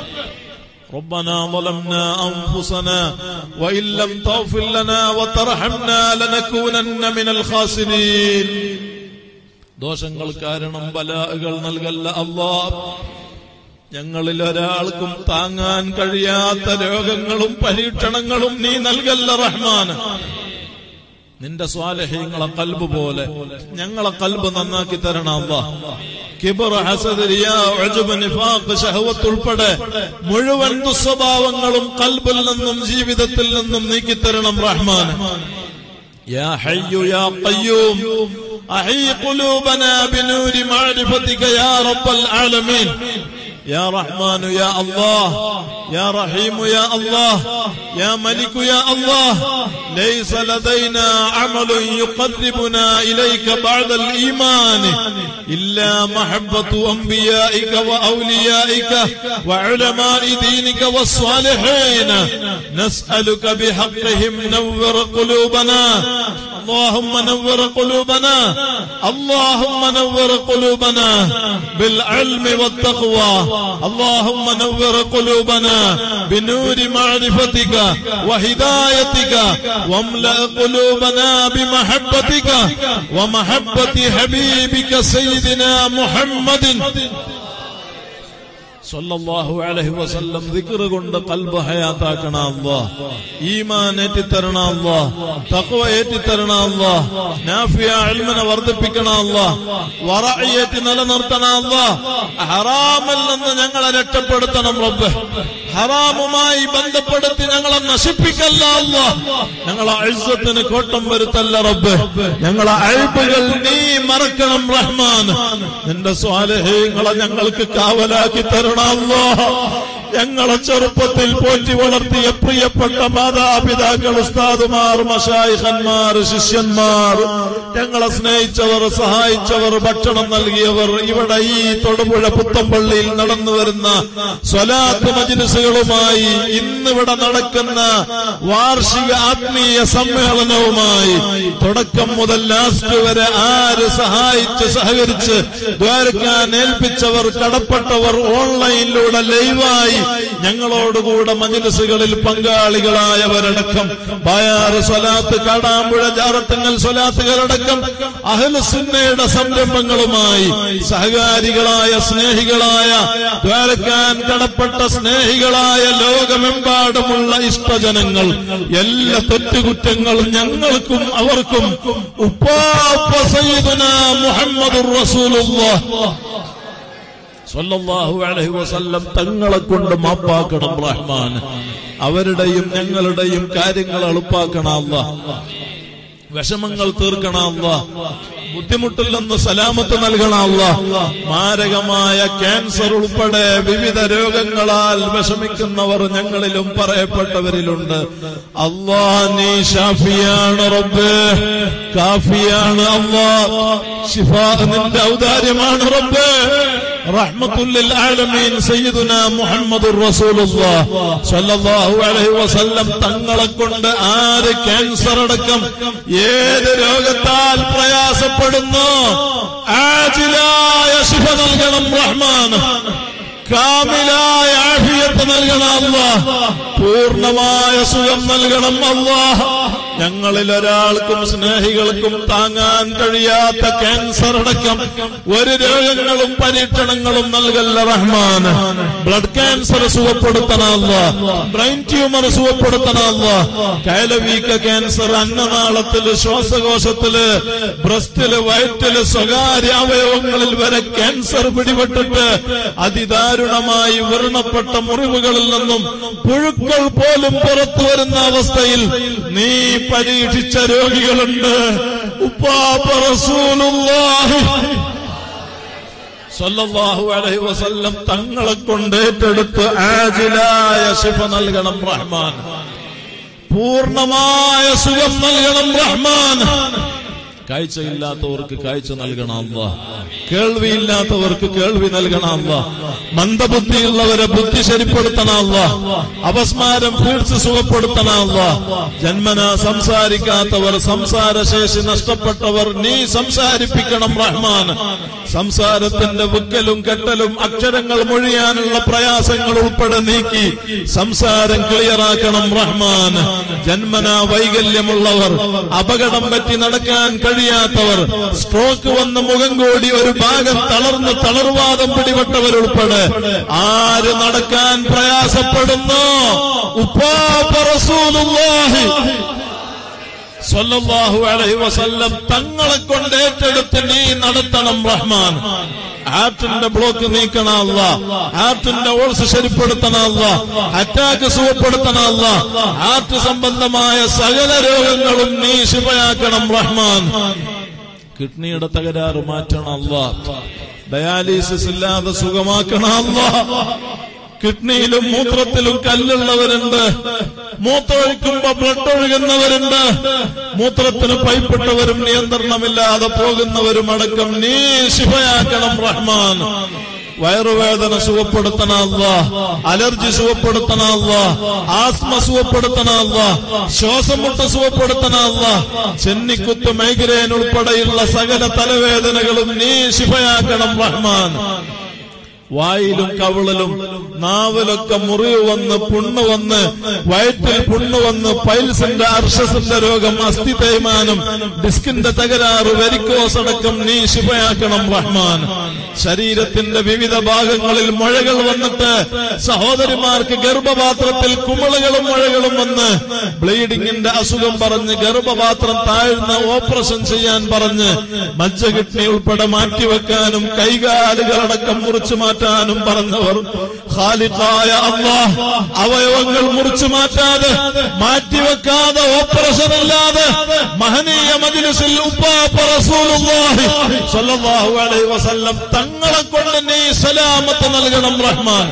Speaker 1: ربنا ظلمنا أنفسنا وإن لم تغفر لنا وترحمنا لنكونن من الخاسرين. ദോഷങ്ങൾ കാരണം ബലാകൾ നൽകല്ല അല്ലാഹ്. ഞങ്ങളിൽ ഒരാൾക്കും താങ്ങാൻ കഴിയാത്ത രോഗങ്ങളും പരീക്ഷണങ്ങളും നീ നൽകല്ല റഹ്മാൻ. നിന്റെ സ്വാലിഹീങ്ങളെ ഖൽബ് പോലെ ഞങ്ങളെ ഖൽബ് നന്നാക്കി തരണം അല്ലാഹ്. കിബ്ർ, ഹസദ്, റിയാ, ഉജ്ബ്, നിഫാഖ്, ശഹവത്ത് ഉൾപ്പെടെ മുഴുവൻ ദുസ്വഭാവങ്ങളും ഖൽബിൽ നിന്നും ജീവിതത്തിൽ നിന്നും നീക്കി തരണം റഹ്മാൻ. യാ ഹയ്യു യാ ഖയ്യൂം അഹീ ഖുലൂബനാ ബിനൂരി മഅരിഫതിക യാ റബ്ബൽ ആലമീൻ. يا رحمن يا الله يا رحيم يا الله يا ملك يا الله. ليس لدينا عمل يقربنا إليك بعد الإيمان إلا محبة أنبيائك وأوليائك وعلماء دينك والصالحين. نسألك بحقهم نور قلوبنا. اللهم نور قلوبنا، اللهم نور قلوبنا بالعلم والتقوى. اللهم نور قلوبنا بنور معرفتك وهدايتك، واملأ قلوبنا بمحبتك ومحبة حبيبك سيدنا محمد സല്ലല്ലാഹു അലൈഹി വസല്ലം. ദിക്ർ കൊണ്ട് ഖൽബ് ഹയാത്താക്കണം അല്ലാഹ്. ഈമാൻ ഏറ്റിത്തരണം അല്ലാഹ്. തഖ്വ ഏറ്റിത്തരണം അല്ലാഹ്. നാഫിയ ഇൽമിനെ വർദ്ധിപ്പിക്കണം അല്ലാഹ്. വറഇയത്ത് നിലനിർത്തണം അല്ലാഹ്. ഹറാമിൽ നിന്ന് ഞങ്ങളെ രക്ഷപ്പെടുത്തണം റബ്ബ്. ഹറാമുമായി ബന്ധപ്പെടുത്തി ഞങ്ങളെ നശിപ്പിക്കല്ല അല്ലാഹ്. ഞങ്ങളെ ഇസ്സത്തിന് കോട്ടം വരുത്തല്ല റബ്ബ്. ഞങ്ങളെ അയ്ബുകൾ നീ മറക്കണം റഹ്മാൻ. നിന്റെ സ്വാലിഹീങ്ങളെ ഞങ്ങൾക്ക് കാവലാക്കി തരണം അല്ലാഹ്. ഞങ്ങളെ ചെറുപ്പത്തിൽ പോറ്റി വളർത്തിയ പ്രിയപ്പെട്ട മാതാപിതാക്കൾ, ഉസ്താദുമാർ, മശായിഖന്മാർ, ശിഷ്യന്മാർ, ഞങ്ങളെ സ്നേഹിച്ചവർ, സഹായിച്ചവർ, ഭക്ഷണം നൽകിയവർ, ഇവിടെ ഈ തൊടുപുഴ പുത്തമ്പള്ളിയിൽ നടന്നു വരുന്ന സ്വലാത്ത് മജ്ലിസുകളുമായി ഇന്നിവിടെ നടക്കുന്ന വാർഷിക ആത്മീയ സമ്മേളനവുമായി തുടക്കം മുതൽ ലാസ്റ്റ് വരെ ആര് സഹായിച്ച് സഹകരിച്ച് ദ്വാരക്കാൻ ഏൽപ്പിച്ചവർ, കടപ്പെട്ടവർ, ഓൺലൈനിലൂടെ ലൈവായി ഞങ്ങളോടുകൂടെ മജ്ലിസുകളിൽ പങ്കാളികളായവരടക്കം, ബായാറ് സ്വലാത്ത്, കാടാമ്പുഴ ജാറത്തങ്ങൽ സ്വലാത്തുകളടക്കം അഹ്ലു സുന്നയുടെ സംരംഭങ്ങളുമായി സഹകാരികളായ, സ്നേഹികളായ, ദ്വാരക്കാൻ കടപ്പെട്ട സ്നേഹികളായ ലോകമെമ്പാടുമുള്ള ഇഷ്ടജനങ്ങൾ, എല്ലാ തെറ്റുകുറ്റങ്ങളും ഞങ്ങൾക്കും അവർക്കും ഉപ്പാപ്പ സയ്യിദുനാ മുഹമ്മദുർ റസൂലുള്ളാഹ് സല്ലല്ലാഹു അലൈഹി വസല്ലം തങ്ങളെ കൊണ്ട് മാപ്പാക്കണം റഹ്മാൻ. അവരുടെയും ഞങ്ങളുടെയും കാര്യങ്ങൾ എളുപ്പാക്കണം അല്ലാഹ്. വിഷമങ്ങൾ തീർക്കണം അല്ലാഹ്. ബുദ്ധിമുട്ടിൽ നിന്ന് സലാമത്ത് നൽകണം അല്ലാഹ്. മാരകമായ ക്യാൻസർ ഉൾപ്പെടെ വിവിധ രോഗങ്ങളാൽ വിഷമിക്കുന്നവർ ഞങ്ങളിലും പറയപ്പെട്ടവരിലുണ്ട്. അല്ലാഹ് നീ ഷാഫിയാണ് റബ്ബേ, കാഫിയാണ് അല്ലാഹ്. ശിഫാ നിന്റെ ഔദാര്യമാണ് റബ്ബേ. റഹ്മത്തുൽ ആലമീൻ സയ്യിദുനാ മുഹമ്മദുർ റസൂലുള്ളാഹ് സ്വല്ലല്ലാഹു അലൈഹി വസല്ലം തങ്ങളെ കൊണ്ട് ആര് ക്യാൻസർ അടക്കം ഏത് രോഗത്താൽ പ്രയാസപ്പെടുന്നു ആജിലായ ശിഫ നൽകണം റഹ്മാൻ. കാമിലായ ആഫിയത്ത് നൽകണം അല്ലാഹ്. പൂർണ്ണമായ സുഖം നൽകണം അല്ലാഹ്. ഞങ്ങളിൽ ഒരാൾക്കും സ്നേഹികൾക്കും താങ്ങാൻ കഴിയാത്ത ക്യാൻസർ അടക്കം ഒരു രോഗങ്ങളും പരീക്ഷണങ്ങളും നൽകല്ല റഹ്മാൻ. ബ്ലഡ് ക്യാൻസർ സുഖപ്പെടുത്തണം അല്ലാഹ്. ബ്രെയിൻ ട്യൂമർ സുഖപ്പെടുത്തണം അല്ലാഹ്. കൈലവീക്ക ക്യാൻസർ അന്നനാളത്തില്, ശ്വാസകോശത്തില്, ബ്രസ്റ്റില്, വയറ്റില്, സ്വകാര്യ അവയവങ്ങളിൽ വരെ ക്യാൻസർ പിടിപെട്ടിട്ട് അതിദാരുണമായി വ്രണപ്പെട്ട മുറിവുകളിൽ നിന്നും പുഴുക്കൾ പോലും പുറത്തു വരുന്ന അവസ്ഥയിൽ നീ പരീക്ഷിച്ച രോഗികളുണ്ട്. ഉപ്പാപ്പ റസൂലുള്ളാഹി സ്വല്ലല്ലാഹു അലൈഹി വസല്ലം തങ്ങളെ കൊണ്ട് ഏറ്റെടുത്ത് ആജിലായ ശിഫ നൽകണം റഹ്മാൻ. പൂർണ്ണമായ സുഖം നൽകണം റഹ്മാൻ. കാഴ്ചയില്ലാത്തവർക്ക് കാഴ്ച നൽകണം അല്ലാഹ്. കേൾവിയില്ലാത്തവർക്ക് കേൾവി നൽകണം അല്ലാഹ്. മന്ദബുദ്ധിയുള്ളവരെ ബുദ്ധി ശരിപ്പെടുത്തണം അല്ലാഹ്. അപസ്മാരം പീഡിച്ച് സുഖപ്പെടുത്തണം അല്ലാഹ്. ജന്മനാ സംസാരിക്കാത്തവർ, സംസാരശേഷി നഷ്ടപ്പെട്ടവർ നീ സംസാരിപ്പിക്കണം റഹ്മാൻ. സംസാരത്തിന്റെ വിക്കലും കെട്ടലും അക്ഷരങ്ങൾ മൊഴിയാനുള്ള പ്രയാസങ്ങൾ ഉൾപ്പെടെ നീക്കി സംസാരം ക്ലിയറാക്കണം റഹ്മാൻ. ജന്മനാ വൈകല്യമുള്ളവർ, അപകടം പറ്റി നടക്കാൻ കഴിയാത്തവർ, സ്ട്രോക്ക് വന്ന് മുഖം കൂടി ഒരു ഭാഗം തളർന്ന് തളർവാദം പിടിപെട്ടവരുൾപ്പെടെ ആര് നടക്കാൻ പ്രയാസപ്പെടുന്നു ഉപ്പാപ്പ റസൂലുള്ളാഹി സ്വല്ലല്ലാഹു അലൈഹി വസല്ലം തങ്ങളെ കൊണ്ട് ഏറ്റെടുത്ത് നീ നടത്തണം റഹ്മാൻ. ഹാർട്ടിന്റെ ബ്ലോക്ക് നീക്കണം അല്ലാഹ്. ഹാർട്ടിന്റെ ഓൾസ് ശരിപ്പെടുത്തണം അല്ലാഹ്. അറ്റാക്ക് സുഖപ്പെടുത്തണം അല്ലാഹ്. ഹാർട്ട് സംബന്ധമായ സകല രോഗങ്ങളും നീ ശിഫയാക്കണം റഹ്മാൻ. കിഡ്നിയുടെ തകരാറ് മാറ്റണം അല്ലാഹ്. ഡയാലിസിസ് ഇല്ലാതെ സുഖമാക്കണം അല്ലാഹ്. കിഡ്നിയിലും മൂത്രത്തിലും കല്ലുള്ളവരുണ്ട്. മൂത്രമൊഴിക്കുമ്പോ ബ്ലഡ് ഒഴുകുന്നവരുണ്ട്. മൂത്രത്തിന് പൈപ്പിട്ടവരും നിയന്ത്രണമില്ലാതെ പോകുന്നവരും അടക്കം നീ ശിഫയാക്കണം റഹ്മാൻ. വയറുവേദന സുഖപ്പെടുത്തണം അല്ലാഹ്. അലർജി സുഖപ്പെടുത്തണം അല്ലാഹ്. ആസ്മ സുഖപ്പെടുത്തണം അല്ലാഹ്. ശ്വാസം മുട്ട് സുഖപ്പെടുത്തണം അല്ലാഹ്. ചെന്നിക്കുത്ത്, മൈഗ്രെയിൻ ഉൾപ്പെടെയുള്ള സകല തലവേദനകളും നീ ശിഫയാക്കണം റഹ്മാൻ. വായിലും കവിളിലും നാവിലൊക്കെ മുറിവ് വന്ന്, പുണ്ണ് വന്ന്, വയറ്റിൽ പുണ്ണ് വന്ന്, പൈൽസിന്റെ, അർഷസിന്റെ രോഗം, അസ്ഥി തേയ്മാനം, ഡിസ്കിന്റെ തകരാറ്, വെരിക്കോസ് അടക്കം നീ ശിഫയാക്കണം റഹ്മാൻ. ശരീരത്തിന്റെ വിവിധ ഭാഗങ്ങളിൽ മുഴകൾ വന്നിട്ട് സഹോദരിമാർക്ക് ഗർഭപാത്രത്തിൽ കുമിളകളും മുഴകളും വന്ന് ബ്ലീഡിങ്ങിന്റെ അസുഖം പറഞ്ഞ് ഗർഭപാത്രം താഴ്ന്ന് ഓപ്പറേഷൻ ചെയ്യാൻ പറഞ്ഞ് മജ്ജ കിഡ്നി ഉൾപ്പെടെ മാറ്റിവെക്കാനും കൈകാലുകളടക്കം മുറിച്ചു മാറ്റാനും പറഞ്ഞവർ ഖാലിഖായ അല്ലാഹ് അവയവങ്ങൾ മുറിച്ചു മാറ്റാതെ, മാറ്റിവെക്കാതെ, ഓപ്പറേഷൻ ഇല്ലാതെ മഹനീയ മജ്ലിസിൽ ഉപ്പാപ്പ റസൂലുള്ളാഹി സ്വല്ലല്ലാഹു അലൈഹി വസല്ലം തങ്ങളെ കൊണ്ട് നീ സലാമത്ത് നൽകണം റഹ്മാൻ.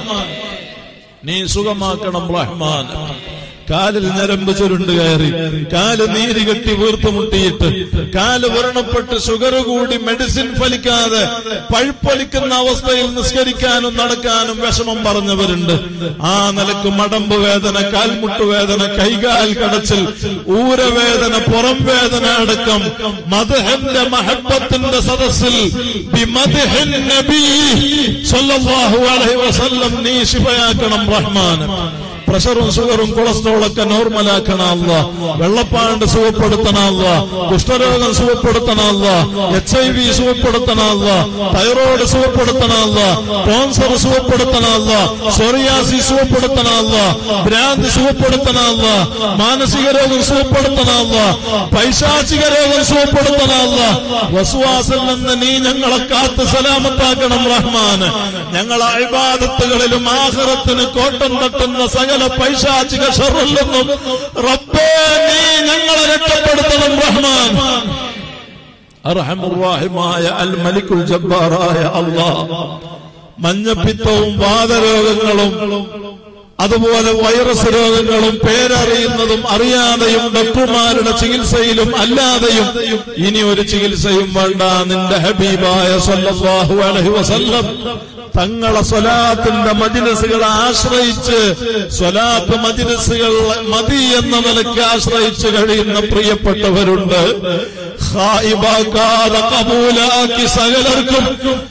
Speaker 1: നീ സുഖമാക്കണം റഹ്മാൻ. കാലിൽ ഞരമ്പ് ചുരുണ്ട് കയറി, കാല് നീര് കെട്ടി വീർത്തുമുട്ടിയിട്ട്, കാല് വ്രണപ്പെട്ട് ഷുഗർ കൂടി മെഡിസിൻ ഫലിക്കാതെ പഴുപ്പൊലിക്കുന്ന അവസ്ഥയിൽ നിസ്കരിക്കാനും നടക്കാനും വിഷമം പറഞ്ഞവരുണ്ട്. ആ നിലക്ക് മടമ്പ് വേദന, കാൽമുട്ടുവേദന, കൈകാൽ കടച്ചിൽ, ഊരവേദന, പുറം വേദന അടക്കം മദ്ഹിന്റെ മഹബ്ബത്തിന്റെ സദസ്സിൽ ബിമദ്ഹിൻ നബി സ്വല്ലല്ലാഹു അലൈഹി വസല്ലം നീ ശിഫയാക്കണം റഹ്മാൻ. പ്രഷറും ഷുഗറും കൊളസ്ട്രോളൊക്കെ നോർമലാക്കണം അല്ലാഹ്. വെള്ളപ്പാണ്ട് സുഖപ്പെടുത്തണം അല്ലാഹ്. കുഷ്ഠരോഗം സുഖപ്പെടുത്തണം അല്ലാഹ്. HIV സുഖപ്പെടുത്തണം അല്ലാഹ്. തൈറോയ്ഡ് സുഖപ്പെടുത്തണം അല്ലാഹ്. ക്യാൻസർ സുഖപ്പെടുത്തണം അല്ലാഹ്. സോറിയാസിസ് സുഖപ്പെടുത്തണം അല്ലാഹ്. ഭ്രാന്തി സുഖപ്പെടുത്തണം അല്ലാഹ്. മാനസിക രോഗം സുഖപ്പെടുത്തണം അല്ലാഹ്. പൈശാചിക രോഗം സുഖപ്പെടുത്തണം അല്ലാഹ്. വസ്വാസിൽ നിന്ന് നീ ഞങ്ങളെ കാത്ത് സലാമത്താക്കണം റഹ്മാൻ. ഞങ്ങളെ ഇബാദത്തുകളിലും ആഖിറത്തിന് കോട്ടം തട്ടുന്ന സകല പൈശാചിക ശർറിൽ നിന്നും റബ്ബേ നീ ഞങ്ങളെ രക്ഷപ്പെടുത്തണം റഹ്മാൻ. അർഹമുർ റഹീമായ അൽ മലിക്കുൽ ജബ്ബാറായ അല്ലാഹ് മഞ്ഞപ്പിത്തവും വാതരോഗങ്ങളും അതുപോലെ വൈറസ് രോഗങ്ങളും പേരറിയുന്നതും അറിയാതെയും ഡോക്ടർമാരുടെ ചികിത്സയിലും അല്ലാതെയും ഇനി ഒരു ചികിത്സയും വേണ്ട. നിന്റെ ഹബീബായ സ്വല്ലല്ലാഹു അലൈഹി വസല്ലം തങ്ങളെ സ്വലാത്തിന്റെ മജ്ലിസുകളെ ആശ്രയിച്ച്, സ്വലാത്ത് മജ്ലിസുകൾ മതി എന്ന നിലയ്ക്ക് ആശ്രയിച്ച് കഴിയുന്ന പ്രിയപ്പെട്ടവരുണ്ട്.
Speaker 2: ഖായിബാക്കാതെ കബൂലാക്കി സകലർക്കും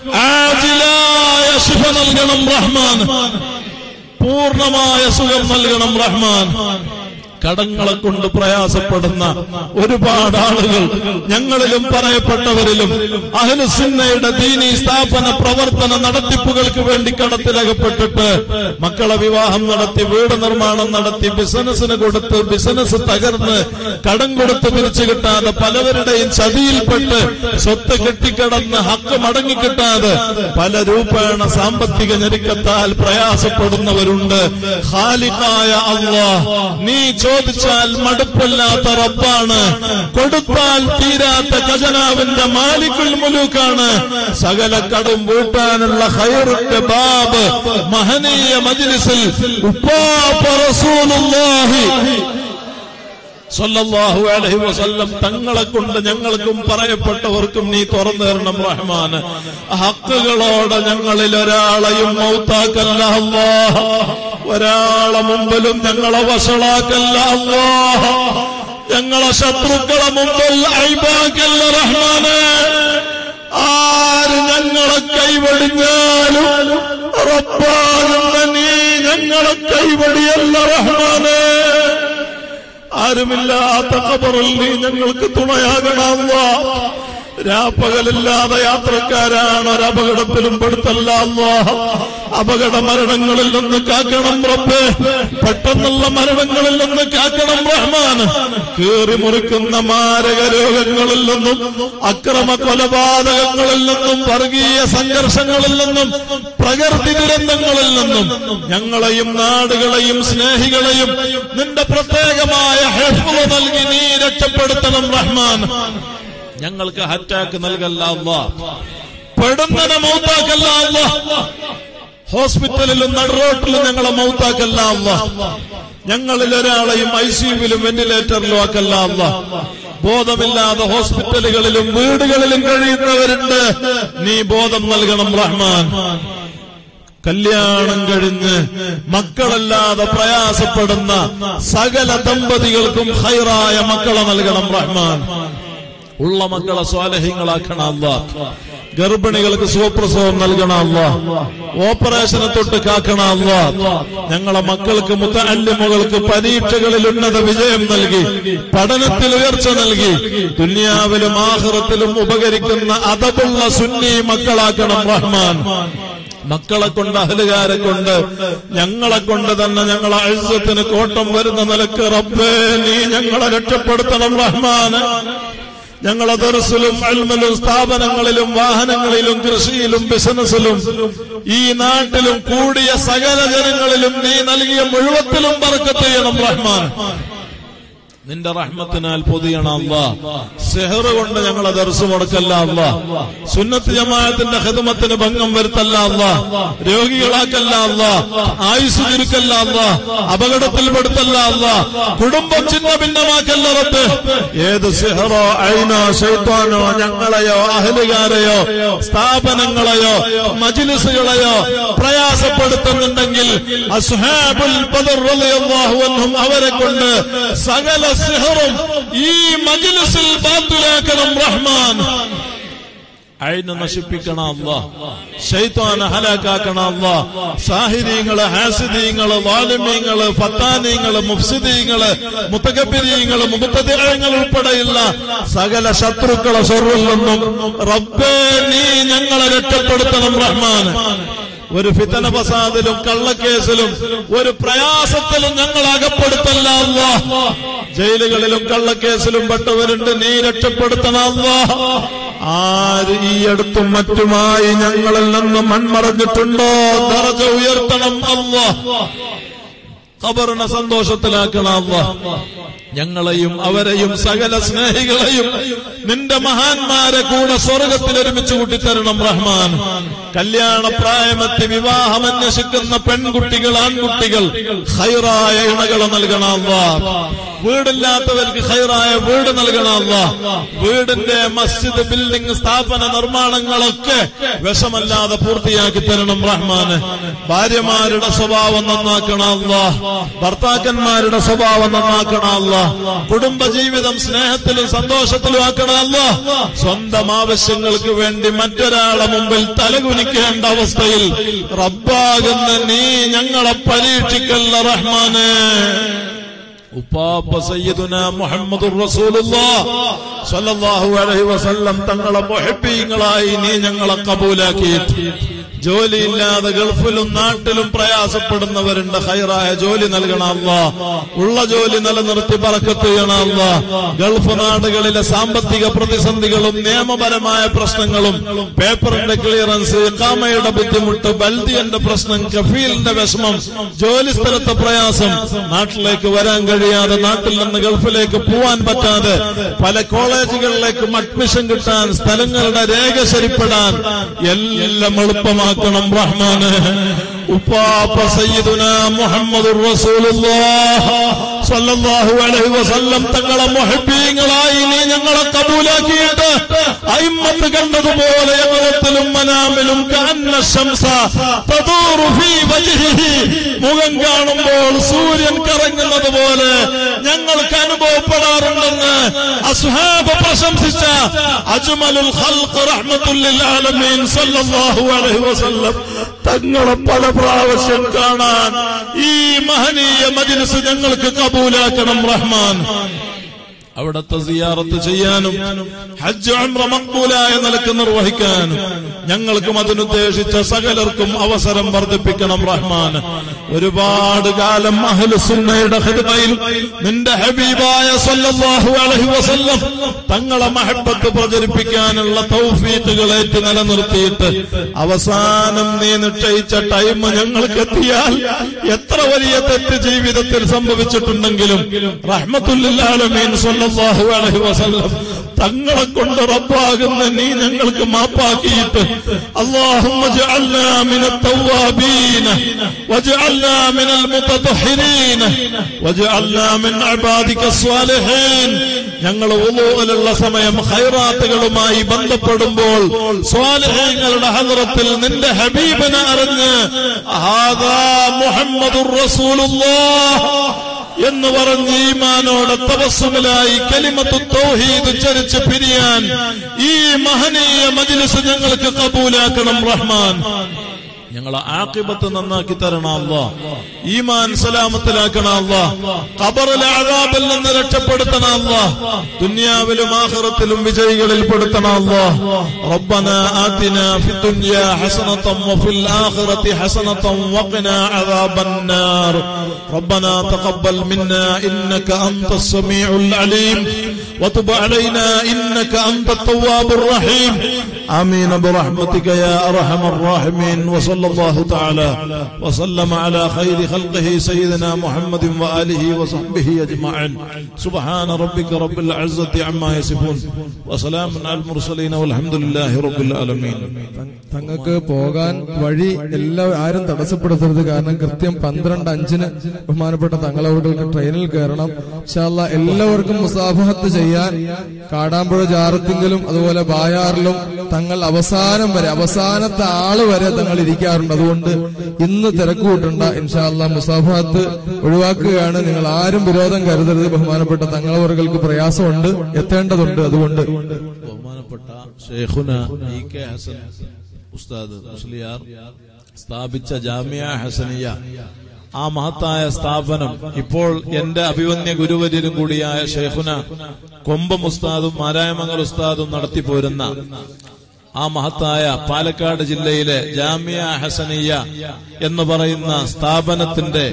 Speaker 2: ആജിലായ ശിഫ നൽകണം റഹ്മാൻ. പൂർണ്ണമായ സുഖം നൽകണം റഹ്മാൻ. കടങ്ങളെ കൊണ്ട് പ്രയാസപ്പെടുന്ന ഒരുപാട് ആളുകൾ ഞങ്ങളിലും പറയപ്പെട്ടവരിലും അഹ്ലുസുന്നയുടെ ദീനീ സ്ഥാപന പ്രവർത്തന നടത്തിപ്പുകൾക്ക് വേണ്ടി കടത്തിലകപ്പെട്ടിട്ട് മക്കളെ വിവാഹം നടത്തി, വീട് നിർമ്മാണം നടത്തി, ബിസിനസ്സിന് കൊടുത്ത് ബിസിനസ് തകർന്ന്, കടം കൊടുത്ത് തിരിച്ചു കിട്ടാതെ, പലവരുടെയും ചതിയിൽപ്പെട്ട് സ്വത്ത് കെട്ടിക്കിടന്ന് ഹക്ക് മടങ്ങിക്കിട്ടാതെ പല രൂപേണ സാമ്പത്തിക ഞെരുക്കത്താൽ പ്രയാസപ്പെടുന്നവരുണ്ട്. ഖാലിഖായ അല്ലാഹ്, നീ ചോദിച്ചാൽ മടുപ്പില്ലാത്ത റബ്ബാണ്, കൊടുത്താൽ തീരാത്ത ഖജനാവിന്റെ മാലിക്കുൽ മുലൂക്കാണ്. സകല കടും വീട്ടാനുള്ള ഖൈറിന്റെ ബാബ് മഹനീയ മജ്ലിസിൽ ഉപ്പാപ്പ റസൂലുള്ളാഹി സല്ലല്ലാഹു അലൈഹി വസല്ലം തങ്ങളെ കൊണ്ട് ഞങ്ങൾക്കും പറയപ്പെട്ടവർക്കും നീ തുറന്നു തരണം റഹ്മാൻ. ഹക്കുകളോടെ ഞങ്ങളിൽ ഒരാളെയും മൗത്താക്കല്ല അല്ലാഹ്. ഒരാളെ മുമ്പിലും ഞങ്ങളെ വഷളാക്കല്ല അല്ലാഹ്. ഞങ്ങളെ ശത്രുക്കളെ മുമ്പിൽ ഐബാക്കല്ല റഹ്മാനെ. ആര് ഞങ്ങളെ കൈവടിഞ്ഞാലും റബ്ബാകുന്ന നീ ഞങ്ങളെ കൈവടിയല്ല റഹ്മാനെ. ആരുമില്ലാത്ത ഖബറിൽ നീ ഞങ്ങൾക്ക് തുണയാകണം അല്ലാഹ്. രാപ്പകലില്ലാതെ യാത്രക്കാരാണ്, ഒരപകടത്തിലും പെടുത്തല്ല അല്ലാഹ്. അപകട മരണങ്ങളിൽ നിന്ന് കാക്കണം റബ്ബേ. പെട്ടെന്നുള്ള മരണങ്ങളിൽ നിന്ന് കാക്കണം റഹ്മാൻ. കീറി മുറിക്കുന്ന മാരക രോഗങ്ങളിൽ നിന്നും, അക്രമ കൊലപാതകങ്ങളിൽ നിന്നും, വർഗീയ സംഘർഷങ്ങളിൽ നിന്നും, പ്രകൃതി ദുരന്തങ്ങളിൽ നിന്നും ഞങ്ങളെയും നാടുകളെയും സ്നേഹികളെയും നിന്റെ പ്രത്യേകമായ ഹിഫ്ള് നൽകി നീ രക്ഷപ്പെടുത്തണം റഹ്മാൻ. ഞങ്ങൾക്ക് അറ്റാക്ക് നൽകല്ല അല്ലാഹ്. പെടുന്നതിനെ മൗത്താക്കല്ല അല്ലാഹ്. ഹോസ്പിറ്റലിലും നടുറോട്ടിലും ഞങ്ങളെ മൗത്താക്കല്ല അല്ലാഹ്. ഞങ്ങളിൽ ഒരാളെയും ICUവിലും വെന്റിലേറ്ററിലും ആക്കല്ല അല്ലാഹ്. ബോധമില്ലാതെ ഹോസ്പിറ്റലുകളിലും വീടുകളിലും കഴിയുന്നവരുണ്ട്, നീ ബോധം നൽകണം റഹ്മാൻ. കല്യാണം കഴിഞ്ഞ് മക്കളല്ലാതെ പ്രയാസപ്പെടുന്ന സകല ദമ്പതികൾക്കും ഖൈറായ മക്കളെ നൽകണം റഹ്മാൻ. ഉള്ള മക്കളെ സ്വാലിഹീങ്ങളാക്കണം അല്ലാഹ്. ഗർഭിണികൾക്ക് സുഖപ്രസവം നൽകണം അല്ലാഹ്. ഓപ്പറേഷനെ തൊട്ട് കാക്കണം അല്ലാഹ്. ഞങ്ങളെ മക്കൾക്ക് മുതഅല്ലിമുകൾക്ക് പരീക്ഷകളിൽ ഉന്നത വിജയം നൽകി, പഠനത്തിൽ ഉയർച്ച നൽകി, ദുനിയാവിലും ആഖിറത്തിലും ഉപകരിക്കുന്ന അദബുള്ള സുന്നി മക്കളാക്കണം റഹ്മാൻ. മക്കളെ കൊണ്ട്, അഹ്ലുകാരെ കൊണ്ട്, ഞങ്ങളെ കൊണ്ട് തന്നെ ഞങ്ങളെ ഇസ്സത്തിന് കോട്ടം വരുന്ന നിലക്ക് റബ്ബേ നീ ഞങ്ങളെ രക്ഷപ്പെടുത്തണം റഹ്മാൻ. ഞങ്ങളെ ദർസിലും ഇൽമിലും സ്ഥാപനങ്ങളിലും വാഹനങ്ങളിലും കൃഷിയിലും ബിസിനസ്സിലും ഈ നാട്ടിലും കൂടിയ സകല ജനങ്ങളിലും നീ നൽകിയ മുഴുവത്തിലും ബർക്കത്ത് ചെയ്യണം റഹ്മാൻ. നിന്റെ റഹ്മത്തിനാൽ പൊതിയണം അല്ലാഹ്. സിഹ്ർ കൊണ്ട് ഞങ്ങളെ ദർസ് മുടക്കല്ല അല്ലാഹ്. സുന്നത്ത് ജമാഅത്തിന്റെ ഖിദ്മത്തിന് ഭംഗം വരുത്തല്ല അല്ലാഹ്. രോഗികളാക്കല്ല അല്ലാഹ്. ആയുസ് ചുരുക്കല്ല അല്ലാഹ്. അപകടത്തിൽ പെടുത്തല്ല അല്ലാഹ്. കുടുംബം ചിന്ന ഭിന്നമാക്കല്ല റബ്ബേ. ഏത് സിഹ്റോ ഐനോ ശൈത്താനോ ഞങ്ങളെയോ അഹ്ലുകാരെയോ സ്ഥാപനങ്ങളെയോ മജ്ലിസുകളെയോ പ്രയാസപ്പെടുത്തുന്നുണ്ടെങ്കിൽ അസ്ഹാബുൽ ബദർ റളിയല്ലാഹു അൻഹും അവരെ കൊണ്ട് സകല സിഹറും ഈ മജ്ലിസിൽ ബാത്തിലാക്കണം റഹ്മാൻ. ഐന് നശിപ്പിക്കണം അല്ലാഹ്. ശൈത്താനെ ഹലാക്കാക്കണം അല്ലാഹ്. സാഹിരീങ്ങള്, ഹാസിദീങ്ങള്, വാലിമീങ്ങള്, ഫത്താനീങ്ങള്, മുഫ്സിദീങ്ങള്, മുതകബ്ബിരീങ്ങള്, മുബ്തദിഈങ്ങൾ ഉൾപ്പെടെയുള്ള സകല ശത്രുക്കളെ ശർറിൽ നിന്നും റബ്ബേ നീ ഞങ്ങളെ രക്ഷപ്പെടുത്തണം റഹ്മാൻ. ഒരു ഫിതന ഫസാദിലും കള്ളക്കേസിലും ഒരു പ്രയാസത്തിലും ഞങ്ങൾ അകപ്പെടുത്തല്ല അല്ലാഹ്. ജയിലുകളിലും കള്ളക്കേസിലും പെട്ടവരുണ്ട്, നീ രക്ഷപ്പെടുത്തണം അല്ലാഹ്. ആര് ഈ അടുത്തും മറ്റുമായി ഞങ്ങളിൽ നിന്ന് മൺമറഞ്ഞിട്ടുണ്ടോ ദറജ ഉയർത്തണം അല്ലാഹ്. ഖബറിനെ സന്തോഷത്തിലാക്കണം അല്ലാഹ്. ഞങ്ങളെയും അവരെയും സകല സ്നേഹികളെയും നിന്റെ മഹാന്മാരെ കൂടെ സ്വർഗത്തിൽ ഒരുമിച്ച് കൂട്ടിത്തരണം റഹ്മാൻ. കല്യാണ പ്രായമെത്തി വിവാഹം അന്വേഷിക്കുന്ന പെൺകുട്ടികൾ, ആൺകുട്ടികൾ ഖൈറായ ഇണകളെ നൽകണം അല്ലാഹ്. വീടില്ലാത്തവർക്ക് ഖൈറായ വീട് നൽകണം അല്ലാഹ്. വീടിന്റെ മസ്ജിദ് ബിൽഡിംഗ് സ്ഥാപന നിർമ്മാണങ്ങളൊക്കെ വിഷമല്ലാതെ പൂർത്തിയാക്കി തരണം റഹ്മാന്. ഭാര്യമാരുടെ സ്വഭാവം നന്നാക്കണം അല്ലാഹ്. ഭർത്താക്കന്മാരുടെ സ്വഭാവം നന്നാക്കണം അല്ലാഹ്. കുടുംബജീവിതം സ്നേഹത്തിലും സന്തോഷത്തിലും ആക്കണം അല്ലാഹ്. സ്വന്തം ആവശ്യങ്ങൾക്ക് വേണ്ടി മറ്റൊരാളെ മുമ്പിൽ തലകുനിക്കേണ്ട അവസ്ഥയിൽ റബ്ബാകുന്ന നീ ഞങ്ങളെ പരീക്ഷിക്കല്ല റഹ്മാനെ. ഉപ്പാപ്പ സയ്യിദുനാ മുഹമ്മദുർ റസൂലുള്ളാഹ് സ്വല്ലല്ലാഹു അലൈഹി വസല്ലം തങ്ങളെ മുഹബ്ബീങ്ങളായി നീ ഞങ്ങളെ കബൂലാക്കിയിട്ട് ജോലിയില്ലാതെ ഗൾഫിലും നാട്ടിലും പ്രയാസപ്പെടുന്നവരുണ്ട്. ഖൈറായ ജോലി നൽകണം അല്ലാഹ്. ഉള്ള ജോലി നിലനിർത്തി ബറക്കത്ത് ചെയ്യണം അല്ലാഹ്. ഗൾഫ് നാടുകളിലെ സാമ്പത്തിക പ്രതിസന്ധികളും നിയമപരമായ പ്രശ്നങ്ങളും പേപ്പറിന്റെ ക്ലിയറൻസ്, ഇഖാമയുടെ ബുദ്ധിമുട്ട്, ബൽദിയന്റെ പ്രശ്നം, കഫീലിന്റെ വിഷമം, ജോലി സ്ഥലത്തെ പ്രയാസം, നാട്ടിലേക്ക് വരാൻ കഴിയാതെ നാട്ടിൽ നിന്ന് ഗൾഫിലേക്ക് പോവാൻ പറ്റാതെ പല കോളേജുകളിലേക്കും അഡ്മിഷൻ കിട്ടാൻ, സ്ഥലങ്ങളുടെ രേഖ ശരിപ്പെടാൻ എല്ലാം എളുപ്പമാക്കണം റഹ്മാനെ. ഉപ്പാപ്പ സയ്യിദുനാ മുഹമ്മദുർ റസൂലുള്ളാഹ് സ്വല്ലല്ലാഹു അലൈഹി വസല്ലം തങ്ങളെ മുഹബ്ബീങ്ങളായി നീ ഞങ്ങളെ കബൂലാക്കിയിട്ട് അയിമ്മത്ത് കണ്ടതുപോലെ യഖറത്തിലും മനാമിലും കഅന്ന ശംസ തദൂറു ഫീ വജ്ഹിഹി, മുഖം കാണുമ്പോൾ സൂര്യൻ കറങ്ങുന്നത് പോലെ ഞങ്ങൾക്ക് അനുഭവപ്പെടാറുണ്ടെന്ന് അസ്ഹാബ് പ്രശംസിച്ച അജ്മലുൽ ഖൽഖ് റഹ്മത്തുൽ ലിൽ ആലമീൻ സ്വല്ലല്ലാഹു അലൈഹി വസല്ലം തങ്ങളെ പല പ്രാവശ്യം കാണാൻ ഈ മഹനീയ മജ്ലിസ് ഞങ്ങൾക്ക് കബൂലാക്കണം റഹ്മാൻ. അവിടത്തെ സിയാറത്ത് ചെയ്യാനും ഹജ്ജ് ഉംറ മഖ്ബൂലായ നിലക്ക് നിർവഹിക്കാനും ഞങ്ങൾക്കും അതിനുദ്ദേശിച്ച സകലർക്കും അവസരം വർദ്ധിപ്പിക്കണം റഹ്മാൻ. ഒരുപാട് കാലം അഹ്ലുസുന്നയുടെ ഖിദ്മയിൽ നിന്റെ ഹബീബായ സ്വല്ലല്ലാഹു അലൈഹി വസല്ലം തങ്ങളെ മഹബ്ബത്ത് പ്രചരിപ്പിക്കാനുള്ള തൗഫീഖുകൾ ഏറ്റ് നിലനിർത്തിയിട്ട് അവസാനം നീ നിശ്ചയിച്ച ടൈം ഞങ്ങൾക്ക് എത്തിയാൽ എത്ര വലിയ തെറ്റ് ജീവിതത്തിൽ സംഭവിച്ചിട്ടുണ്ടെങ്കിലും റഹ്മത്തുൽ ലിൽ ആലമീൻ സ്വല്ലല്ലാഹു അലൈഹി വസല്ലം തങ്ങളെ കൊണ്ട് റബ്ബാകുന്ന നീ ഞങ്ങൾക്ക് മാപ്പാക്കിയിട്ട് അല്ലാഹുമ്മ ജഅൽനാ മിനൽ തവ്വാബീന വജഅൽനാ മിനൽ മുതതഹിരീന വജഅൽനാ മിൻ ഇബാദിക സ്വാലിഹീൻ. ഞങ്ങൾ വുളൂഇലുള്ള സമയം ഖൈറാത്തുകളുമായി ബന്ധപ്പെടുമ്പോൾ സ്വാലിഹീങ്ങളുടെ ഹദ്റത്തിൽ നിന്റെ ഹബീബിനെ അറിഞ്ഞ് ഹാദാ മുഹമ്മദുർ റസൂലുള്ളാഹ് എന്ന് പറഞ്ഞ് ഈമാനോടെ തവസ്സുലായി കലിമത്തു തൗഹീദ് ഉച്ചരിച്ച് പിരിയാൻ ഈ മഹനീയ മജ്ലിസ് ഞങ്ങൾക്ക് കബൂലാക്കണം റഹ്മാൻ. ഞങ്ങളെ ആഖിബത്ത് നന്നാക്കി തരണം അല്ലാഹ്. ഈമാൻ സലാമത്തിലാക്കണം അല്ലാഹ്. ഖബറിലെ അദാബിൽ നിന്ന് രക്ഷപ്പെടുത്തണം അല്ലാഹ്. ദുനിയാവിലും ആഖിറത്തിലും വിജയികളിൽ പെടുത്തണം അല്ലാഹ്. റബ്ബനാ ആതിനാ ഫിദ്ദുനിയാ ഹസനതൻ വഫിൽ ആഖിറതി ഹസനതൻ വഖിനാ അദാബന്നാർ. റബ്ബനാ തഖബ്ബൽ മിന്നാ ഇന്നക അൻതസ് സമീഉൽ അലീം وتب علينا إنك أنت التواب الرحيم. آمين برحمتك يا أرحم الراحمين. وصلى الله تعالى وسلم على خير خلقه سيدنا محمد وآله وصحبه أجمعين. سبحان ربك رب العزة عما يصفون وسلام على المرسلين والحمد لله رب العالمين.
Speaker 3: തങ്ങൾക്ക് പോകാൻ വഴി ആരും തടസ്സപ്പെടുത്തരുത്. കാരണം കൃത്യം 12:05 ബഹുമാനപ്പെട്ട തങ്ങളവർക്ക് ട്രെയിനിൽ കയറണം. ഇൻഷാ അല്ലാഹ് എല്ലാവർക്കും മുസാഫഹത്ത് ചെയ്യാൻ കാടാമ്പുഴ ജാറത്തിങ്കിലും അതുപോലെ ബായാറിലും തങ്ങൾ അവസാനം വരെ അവസാനത്തെ ആള് വരെ തങ്ങൾ ഇരിക്കാറുണ്ട്. അതുകൊണ്ട് ഇന്ന് തിരക്ക് കൂട്ടണ്ട. ഇൻഷാ അല്ലാഹ് മുസാഫഹത്ത് ഒഴിവാക്കുകയാണ്. നിങ്ങൾ ആരും വിരോധം കരുതരുത്. ബഹുമാനപ്പെട്ട തങ്ങളവർക്ക് പ്രയാസമുണ്ട്, എത്തേണ്ടതുണ്ട്. അതുകൊണ്ട്
Speaker 2: ബഹുമാനപ്പെട്ട ശൈഖുന ഇ.കെ. ഹസൻ ഉസ്താദ് മുസ്ലിയാർ സ്ഥാപിച്ച ജാമിയ ഹസനിയ, ആ മഹത്തായ സ്ഥാപനം ഇപ്പോൾ എന്റെ അഭിവന്യ ഗുരുവര്യരും കൂടിയായ ശൈഖുന കൊമ്പം ഉസ്താദും മാരായമംഗൽ ഉസ്താദും നടത്തിപ്പോരുന്ന ആ മഹത്തായ പാലക്കാട് ജില്ലയിലെ ജാമിയ ഹസനിയ എന്ന് പറയുന്ന സ്ഥാപനത്തിന്റെ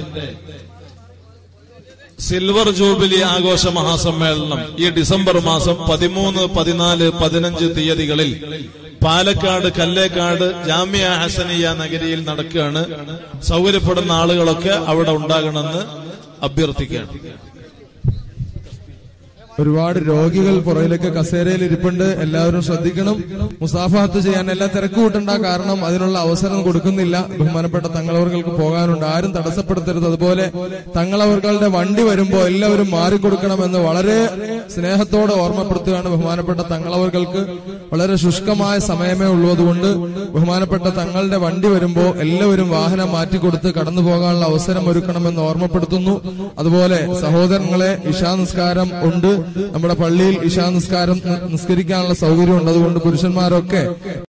Speaker 2: സിൽവർ ജൂബിലി ആഘോഷ മഹാസമ്മേളനം ഈ ഡിസംബർ മാസം 13, 14, 15 തീയതികളിൽ പാലക്കാട് കല്ലേക്കാട് ജാമിയ ഹസനിയ നഗരിയിൽ നടക്കുകയാണ്. സൗകര്യപ്പെടുന്ന ആളുകളൊക്കെ അവിടെ ഉണ്ടാകണമെന്ന് അഭ്യർത്ഥിക്കുകയാണ്.
Speaker 3: ഒരുപാട് രോഗികൾ പുറയിലേക്ക് കസേരയിൽ ഇരിപ്പുണ്ട്. എല്ലാവരും ശ്രദ്ധിക്കണം. മുസാഫഹത്ത് ചെയ്യാൻ എല്ലാ തിരക്ക് കൂട്ടണ്ട, കാരണം അതിനുള്ള അവസരം കൊടുക്കുന്നില്ല. ബഹുമാനപ്പെട്ട തങ്ങളവർക്ക് പോകാനുണ്ട്, ആരും തടസ്സപ്പെടുത്തരുത്. അതുപോലെ തങ്ങളവர்களுടെ വണ്ടി വരുമ്പോ എല്ലാവരും മാറിക്കൊടുക്കണമെന്ന് വളരെ സ്നേഹത്തോടെ ഓർമ്മപ്പെടുത്തുകയാണ്. ബഹുമാനപ്പെട്ട തങ്ങളവർക്ക് വളരെ ശുഷ്കമായ സമയമേ ഉള്ളൂ. അതുകൊണ്ട് ബഹുമാനപ്പെട്ട തങ്ങളുടെ വണ്ടി വരുമ്പോ എല്ലാവരും വാഹനം മാറ്റിക്കൊടുത്ത് കടന്നു പോകാനുള്ള അവസരം ഒരുക്കണമെന്ന് ഓർമ്മപ്പെടുത്തുന്നു. അതുപോലെ സഹോദരങ്ങളെ, ഇശാ നിസ്കാരം ഉണ്ട്. നമ്മുടെ പള്ളിയിൽ ഇശാ നിസ്കാരം നിസ്കരിക്കാനുള്ള സൗകര്യമുണ്ട്. അതുകൊണ്ട് പുരുഷന്മാരൊക്കെ